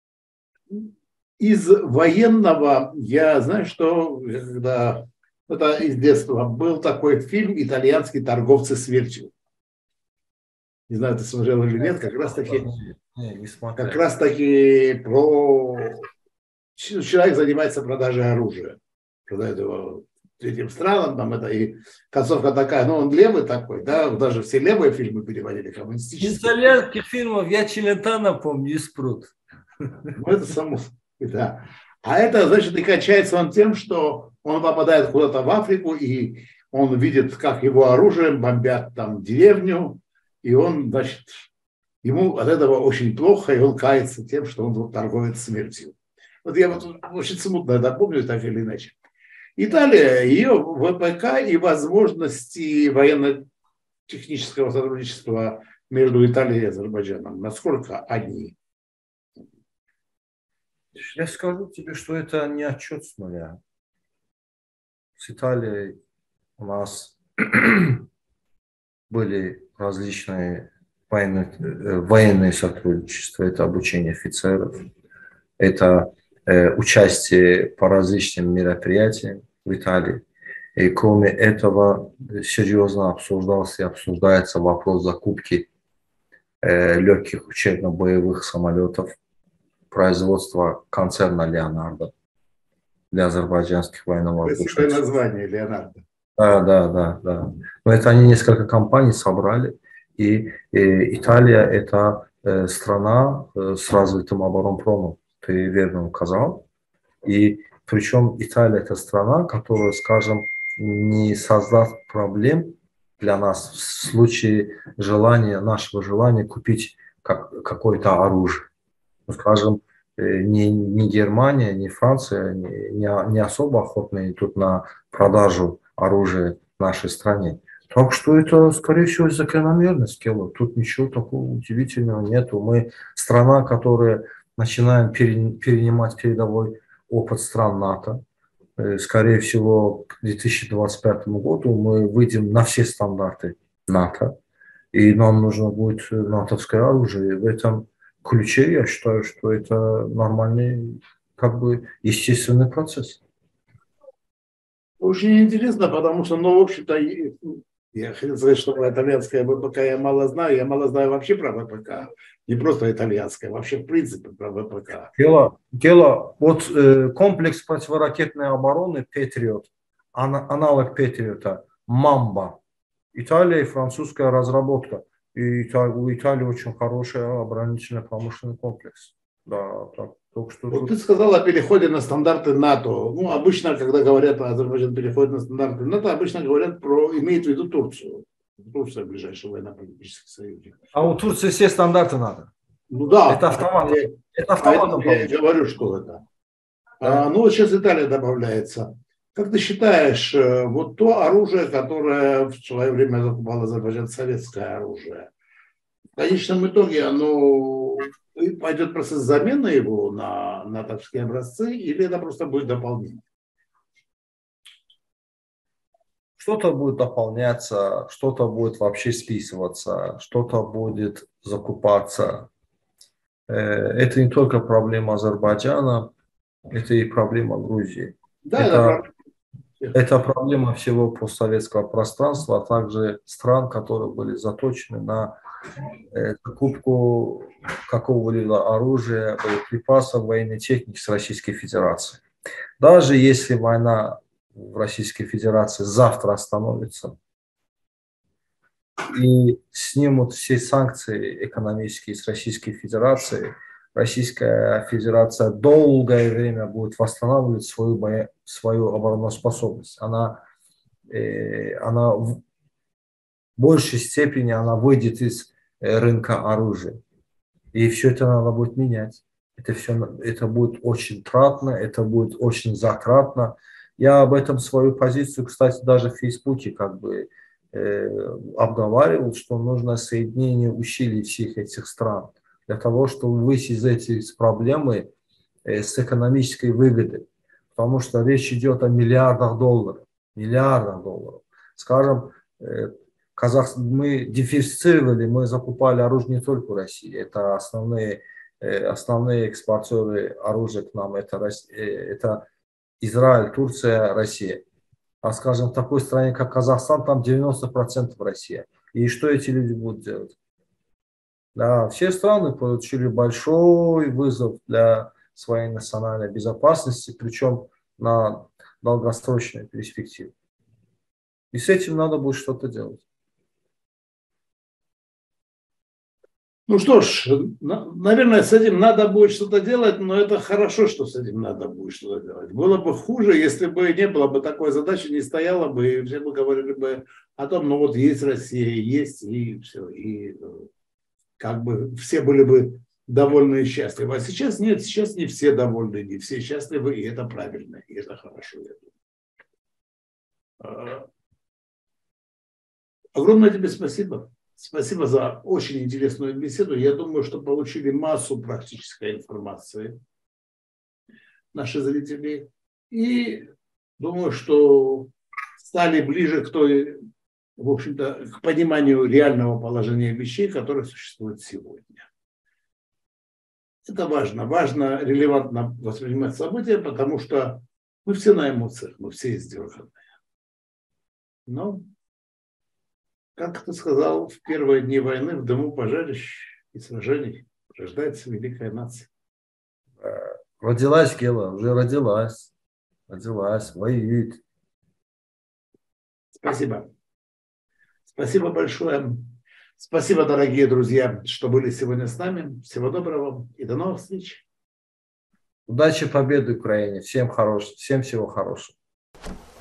Из военного я знаю, что когда это из детства был такой фильм «Итальянские торговцы смертью». Не знаю, ты смотрел или нет, как раз таки, не, не как раз таки про человек занимается продажей оружия, продает его третьим странам, там это и концовка такая, ну он левый такой, да, даже все левые фильмы переводили коммунистические. Из итальянских фильмов я Челентано помню и Спрут. Ну это само, да. А это, значит, и качается он тем, что он попадает куда-то в Африку, и он видит, как его оружием бомбят там деревню, и он, значит, ему от этого очень плохо, и он кается тем, что он вот торговец смертью. Вот я вот очень смутно это помню, так или иначе. Италия, ее ВПК и возможности военно-технического сотрудничества между Италией и Азербайджаном, насколько они? Я скажу тебе, что это не отчет с нуля. С Италией у нас были различные военные, военные сотрудничества. Это обучение офицеров, это э, участие по различным мероприятиям в Италии. И кроме этого серьезно обсуждался и обсуждается вопрос закупки э, легких учебно-боевых самолетов производства концерна «Леонардо» для азербайджанских военно-воздушных сил. Красивое название «Леонардо». Да, да, да, да. Но это они несколько компаний собрали. И, и Италия – это э, страна э, с развитым оборонпромом. Ты верно указал. И причем Италия – это страна, которая, скажем, не создаст проблем для нас в случае желания, нашего желания купить как, какое-то оружие. Ну, скажем, ни, ни Германия, ни Франция не, не, не особо охотны тут на продажу оружия в нашей стране. Так что это, скорее всего, закономерность. Тут ничего такого удивительного нету. Мы страна, которая начинаем перенимать передовой опыт стран НАТО. Скорее всего, к две тысячи двадцать пятому году мы выйдем на все стандарты НАТО. И нам нужно будет натовское оружие. В этом ключе я считаю, что это нормальный, как бы, естественный процесс. Очень интересно, потому что, ну, в общем-то, я хотел сказать, что про итальянское ВПК я мало знаю. Я мало знаю вообще про ВПК. Не просто итальянское, вообще в принципе про ВПК. Дело, дело вот э, комплекс противоракетной обороны «Патриот», ана, аналог «Патриота», «Мамба». Италия и французская разработка. И у Италии очень хороший оборонительный промышленный комплекс. Да, так, так что вот тут... ты сказал о переходе на стандарты НАТО. Ну, обычно, когда говорят о Азербайджане переходе на стандарты НАТО, обычно говорят про, имеют в виду Турцию. Турция ближайший военно-политический союзник. А у Турции все стандарты НАТО. Ну да. Это автомат. Я, это автоматом. Я говорю, что это. Да. А, ну вот сейчас Италия добавляется. Как ты считаешь, вот то оружие, которое в свое время закупал Азербайджан, советское оружие, в конечном итоге оно пойдет процесс замены его на натовские образцы, или это просто будет дополнение? Что-то будет дополняться, что-то будет вообще списываться, что-то будет закупаться. Это не только проблема Азербайджана, это и проблема Грузии. Да, это, это проблема. Это проблема всего постсоветского пространства, а также стран, которые были заточены на закупку какого-либо оружия, боеприпасов, военной техники с Российской Федерацией. Даже если война в Российской Федерации завтра остановится и снимут все санкции экономические с Российской Федерации, Российская Федерация долгое время будет восстанавливать свою, бо... свою обороноспособность. Она, э, она в большей степени она выйдет из рынка оружия. И все это надо будет менять. Это, все, это будет очень тратно, это будет очень затратно. Я об этом свою позицию, кстати, даже в Фейсбуке как бы э, обговаривал, что нужно соединение усилий всех этих стран для того, чтобы выйти из этой проблемы э, с экономической выгодой. Потому что речь идет о миллиардах долларов. Миллиардах долларов. Скажем, Казах... мы диверсифицировали, мы закупали оружие не только в России. Это основные, основные экспортеры оружия к нам. Это, это Израиль, Турция, Россия. А скажем, в такой стране, как Казахстан, там девяносто процентов Россия. И что эти люди будут делать? Да, все страны получили большой вызов для своей национальной безопасности, причем на долгосрочной перспективе. И с этим надо будет что-то делать. Ну что ж, наверное, с этим надо будет что-то делать, но это хорошо, что с этим надо будет что-то делать. Было бы хуже, если бы не было бы такой задачи, не стояло бы, и все бы говорили бы о том, ну вот есть Россия, есть, и все, и как бы все были бы довольны и счастливы. А сейчас нет, сейчас не все довольны, не все счастливы, и это правильно, и это хорошо, я думаю. Огромное тебе спасибо. Спасибо за очень интересную беседу. Я думаю, что получили массу практической информации наши зрители. И думаю, что стали ближе к той, в общем-то, к пониманию реального положения вещей, которые существуют сегодня. Это важно. Важно релевантно воспринимать события, потому что мы все на эмоциях, мы все издерганные. Но как ты сказал, в первые дни войны в дыму пожарищ и сражений рождается великая нация. Родилась Гела, уже родилась. Родилась, воюет. Спасибо. Спасибо большое. Спасибо, дорогие друзья, что были сегодня с нами. Всего доброго и до новых встреч. Удачи, победы Украине. Всем хорошего, всем всего хорошего.